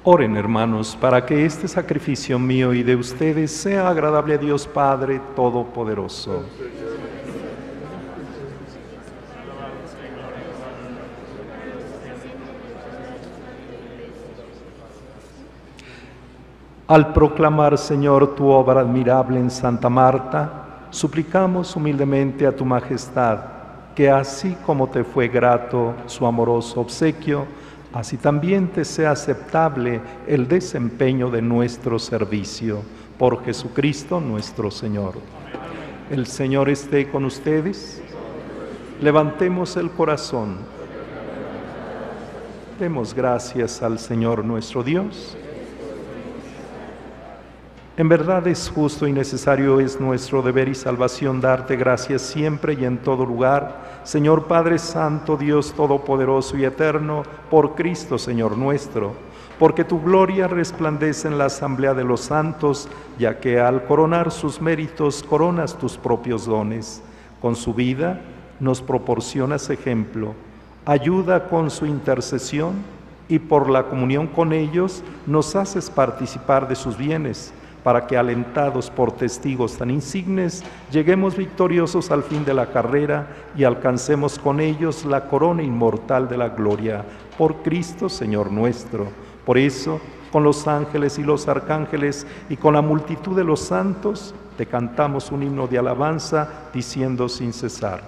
Oren, hermanos, para que este sacrificio mío y de ustedes sea agradable a Dios Padre Todopoderoso. Al proclamar, Señor, tu obra admirable en Santa Marta, suplicamos humildemente a tu majestad que así como te fue grato su amoroso obsequio, así también te sea aceptable el desempeño de nuestro servicio. Por Jesucristo nuestro Señor. El Señor esté con ustedes. Levantemos el corazón. Demos gracias al Señor nuestro Dios. En verdad es justo y necesario, es nuestro deber y salvación darte gracias siempre y en todo lugar, Señor Padre Santo, Dios Todopoderoso y Eterno, por Cristo Señor nuestro, porque tu gloria resplandece en la asamblea de los santos, ya que al coronar sus méritos coronas tus propios dones. Con su vida nos proporcionas ejemplo, ayuda con su intercesión y por la comunión con ellos nos haces participar de sus bienes, para que alentados por testigos tan insignes, lleguemos victoriosos al fin de la carrera y alcancemos con ellos la corona inmortal de la gloria, por Cristo Señor nuestro. Por eso, con los ángeles y los arcángeles y con la multitud de los santos, te cantamos un himno de alabanza, diciendo sin cesar: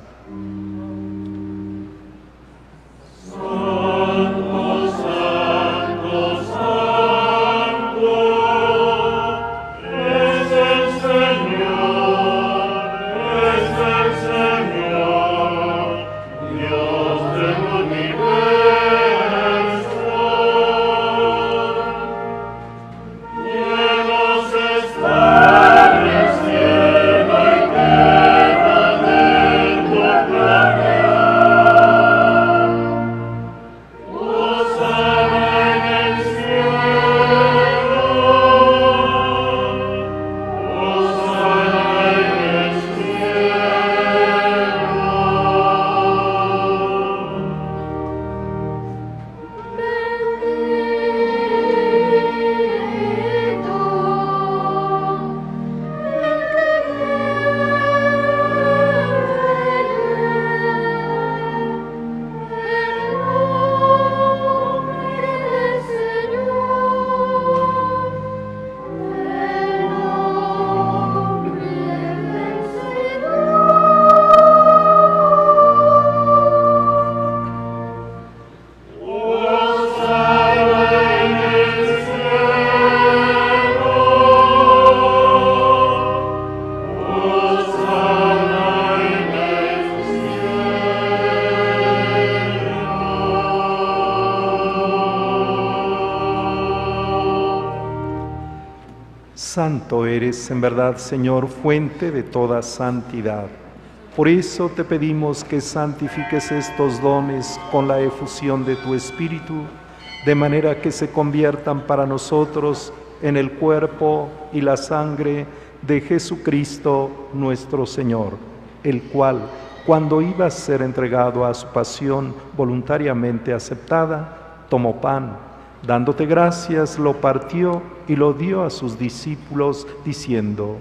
Santo eres en verdad, Señor, fuente de toda santidad. Por eso te pedimos que santifiques estos dones con la efusión de tu Espíritu, de manera que se conviertan para nosotros en el cuerpo y la sangre de Jesucristo nuestro Señor, el cual, cuando iba a ser entregado a su pasión voluntariamente aceptada, tomó pan, dándote gracias, lo partió y lo dio a sus discípulos, diciendo: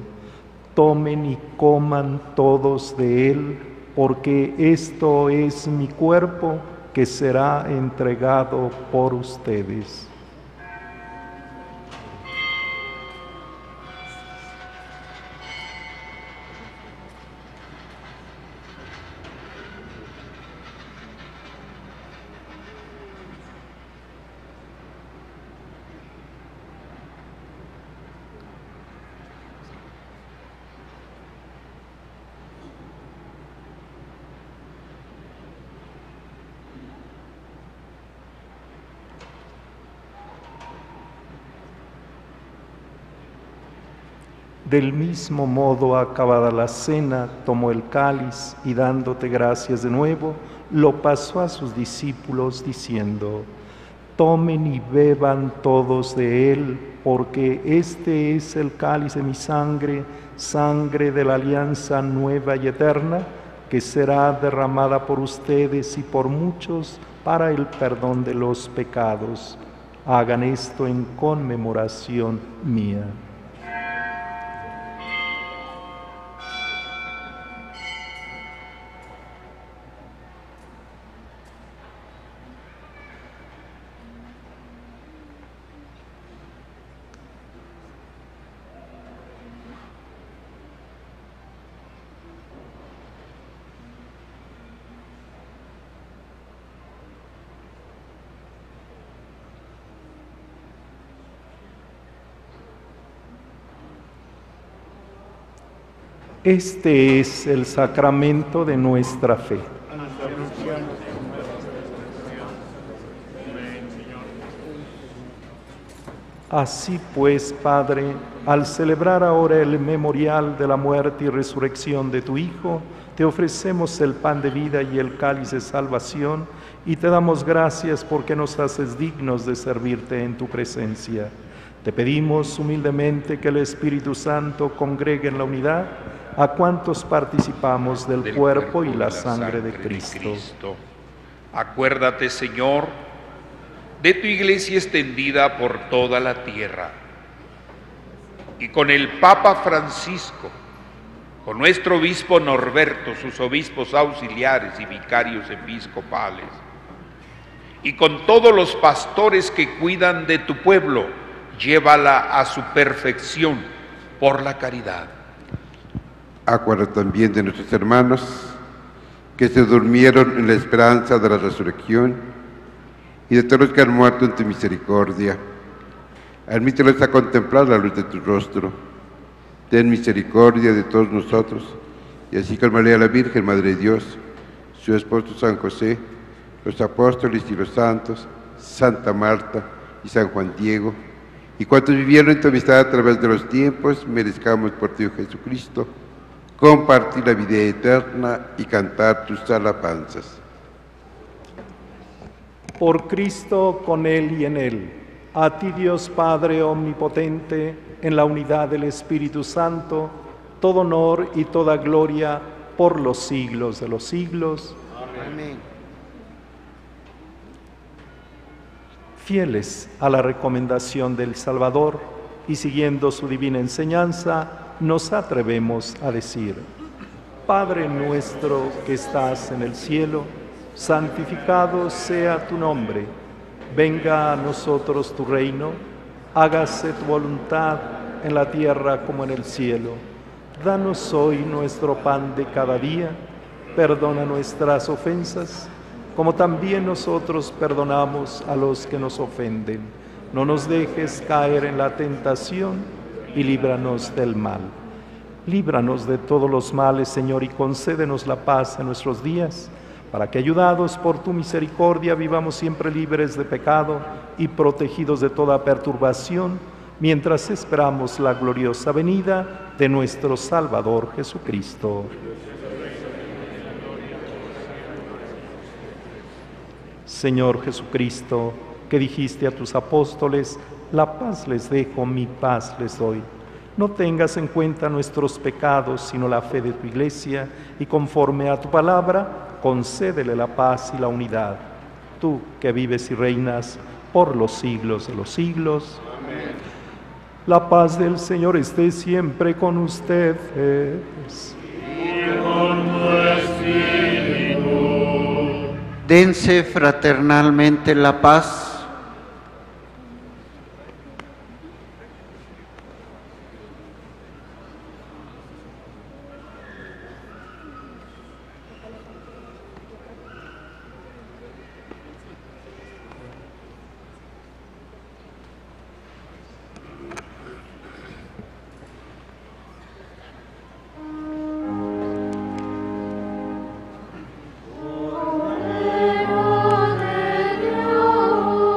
tomen y coman todos de él, porque esto es mi cuerpo que será entregado por ustedes. Del mismo modo, acabada la cena, tomó el cáliz y dándote gracias de nuevo, lo pasó a sus discípulos diciendo: tomen y beban todos de él, porque este es el cáliz de mi sangre, sangre de la alianza nueva y eterna, que será derramada por ustedes y por muchos para el perdón de los pecados. Hagan esto en conmemoración mía. Este es el sacramento de nuestra fe. Así pues, Padre, al celebrar ahora el memorial de la muerte y resurrección de tu Hijo, te ofrecemos el pan de vida y el cáliz de salvación, y te damos gracias porque nos haces dignos de servirte en tu presencia. Te pedimos humildemente que el Espíritu Santo congregue en la unidad a cuantos participamos del cuerpo y la sangre de Cristo. Acuérdate, Señor, de tu iglesia extendida por toda la tierra, y con el Papa Francisco, con nuestro obispo Norberto, sus obispos auxiliares y vicarios episcopales, y con todos los pastores que cuidan de tu pueblo, llévala a su perfección por la caridad. Acuérdate también de nuestros hermanos que se durmieron en la esperanza de la resurrección y de todos los que han muerto en tu misericordia. Admítelos a contemplar la luz de tu rostro. Ten misericordia de todos nosotros, y así con María la Virgen, Madre de Dios, su esposo San José, los apóstoles y los santos, Santa Marta y San Juan Diego, y cuantos vivieron en tu amistad a través de los tiempos, merezcamos por ti, Jesucristo, compartir la vida eterna y cantar tus alabanzas. Por Cristo, con Él y en Él, a ti Dios Padre omnipotente, en la unidad del Espíritu Santo, todo honor y toda gloria por los siglos de los siglos. Amén. Fieles a la recomendación del Salvador y siguiendo su divina enseñanza, nos atrevemos a decir: Padre nuestro que estás en el cielo, santificado sea tu nombre. Venga a nosotros tu reino, hágase tu voluntad en la tierra como en el cielo. Danos hoy nuestro pan de cada día, perdona nuestras ofensas, como también nosotros perdonamos a los que nos ofenden. No nos dejes caer en la tentación y líbranos del mal. Líbranos de todos los males, Señor, y concédenos la paz en nuestros días, para que, ayudados por tu misericordia, vivamos siempre libres de pecado y protegidos de toda perturbación, mientras esperamos la gloriosa venida de nuestro Salvador Jesucristo. Señor Jesucristo, que dijiste a tus apóstoles: la paz les dejo, mi paz les doy. No tengas en cuenta nuestros pecados, sino la fe de tu Iglesia, y conforme a tu palabra, concédele la paz y la unidad. Tú que vives y reinas por los siglos de los siglos. Amén. La paz del Señor esté siempre con ustedes. Y con tu espíritu. Dense fraternalmente la paz. Cordero de Dios.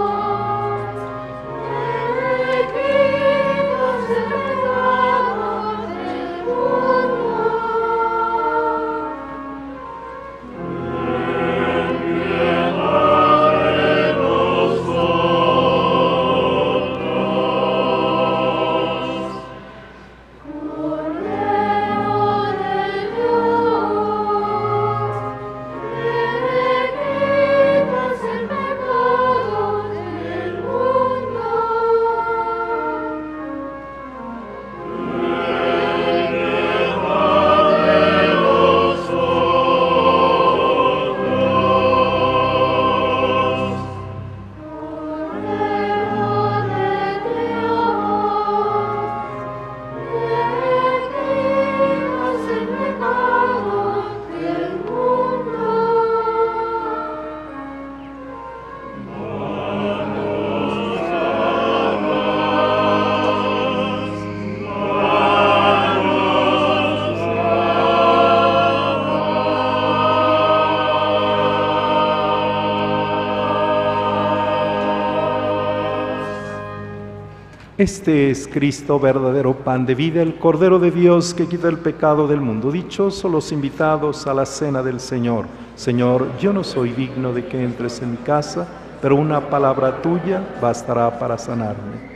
Este es Cristo, verdadero pan de vida, el Cordero de Dios que quita el pecado del mundo. Dichosos los invitados a la cena del Señor. Señor, yo no soy digno de que entres en mi casa, pero una palabra tuya bastará para sanarme.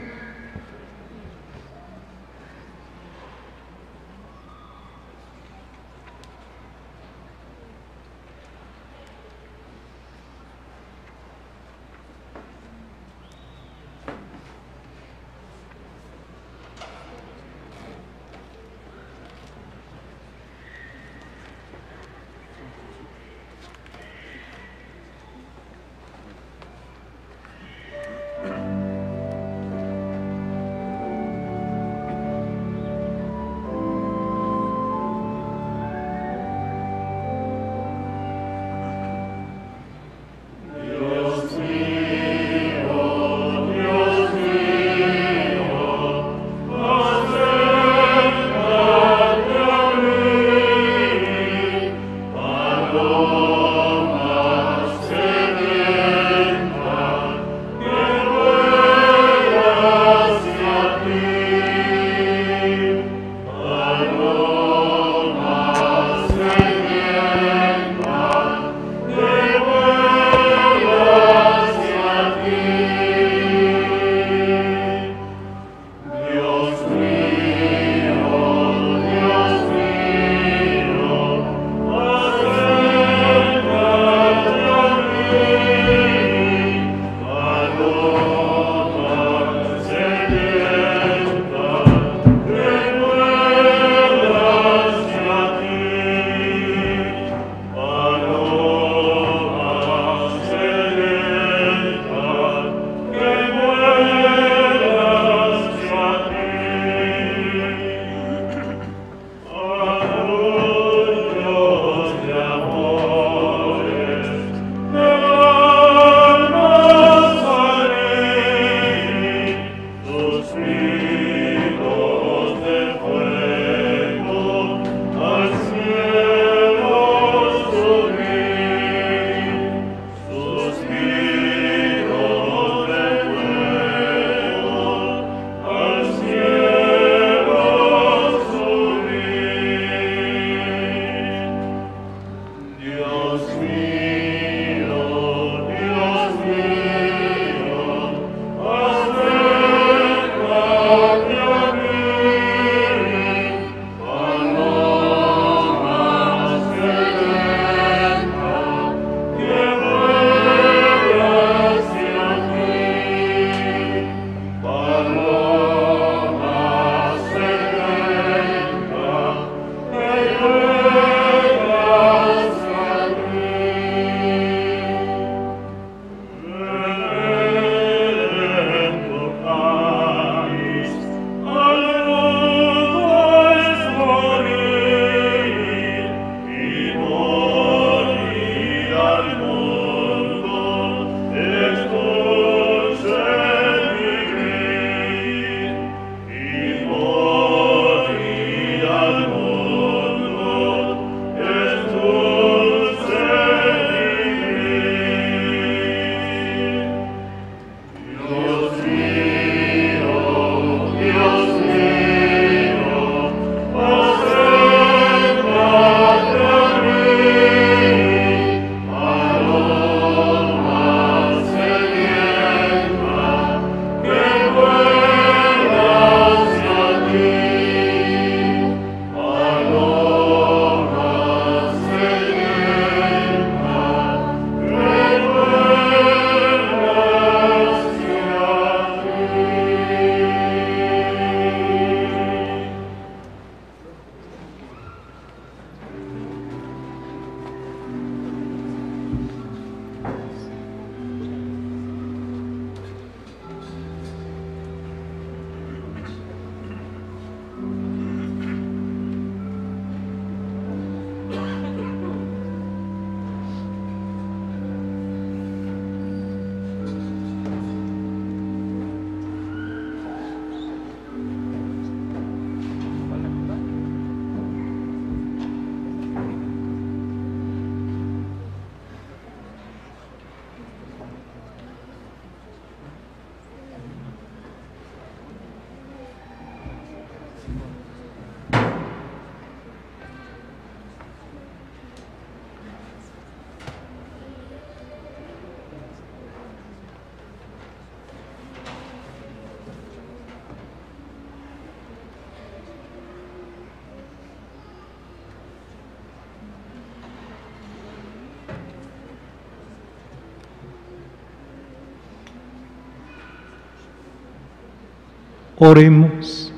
Oremos.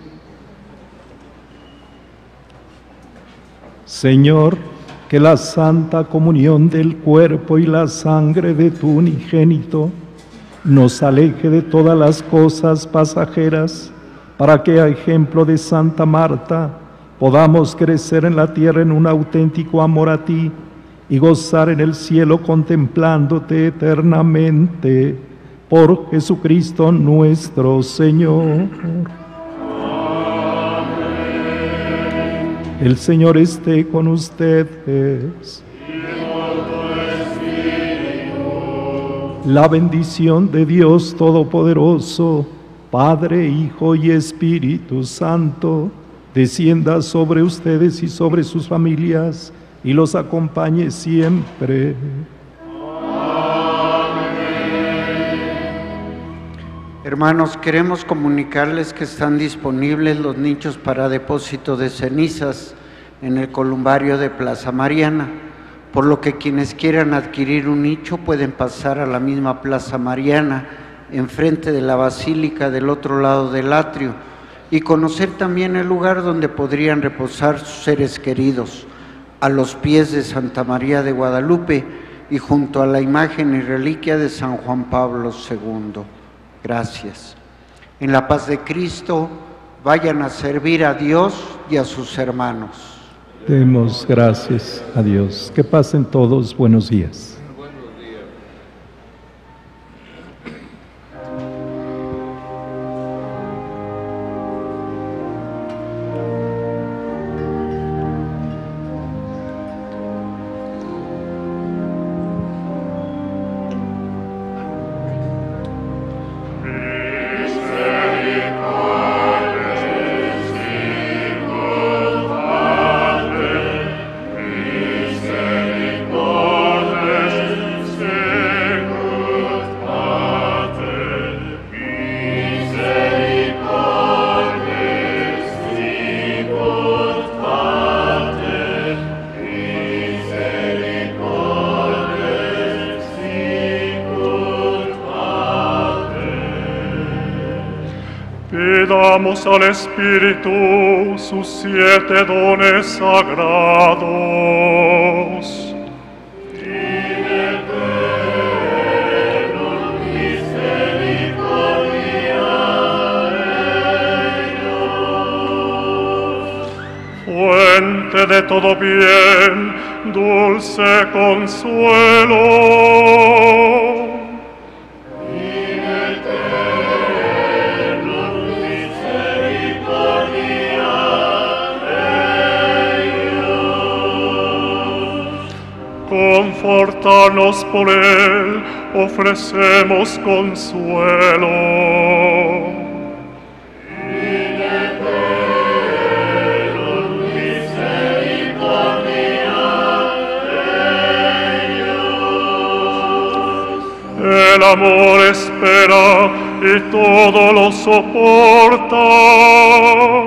Señor, que la santa comunión del cuerpo y la sangre de tu unigénito nos aleje de todas las cosas pasajeras, para que a ejemplo de Santa Marta podamos crecer en la tierra en un auténtico amor a ti y gozar en el cielo contemplándote eternamente. Por Jesucristo nuestro Señor. El Señor esté con ustedes. La bendición de Dios Todopoderoso, Padre, Hijo y Espíritu Santo, descienda sobre ustedes y sobre sus familias y los acompañe siempre. Hermanos, queremos comunicarles que están disponibles los nichos para depósito de cenizas en el columbario de Plaza Mariana, por lo que quienes quieran adquirir un nicho pueden pasar a la misma Plaza Mariana, enfrente de la Basílica del otro lado del atrio, y conocer también el lugar donde podrían reposar sus seres queridos, a los pies de Santa María de Guadalupe y junto a la imagen y reliquia de San Juan Pablo II. Gracias. En la paz de Cristo, vayan a servir a Dios y a sus hermanos. Demos gracias a Dios. Que pasen todos buenos días. Pidamos al Espíritu sus 7 dones sagrados. Fuente de todo bien, dulce consuelo. Confortanos por él, ofrecemos consuelo. El amor espera y todo lo soporta.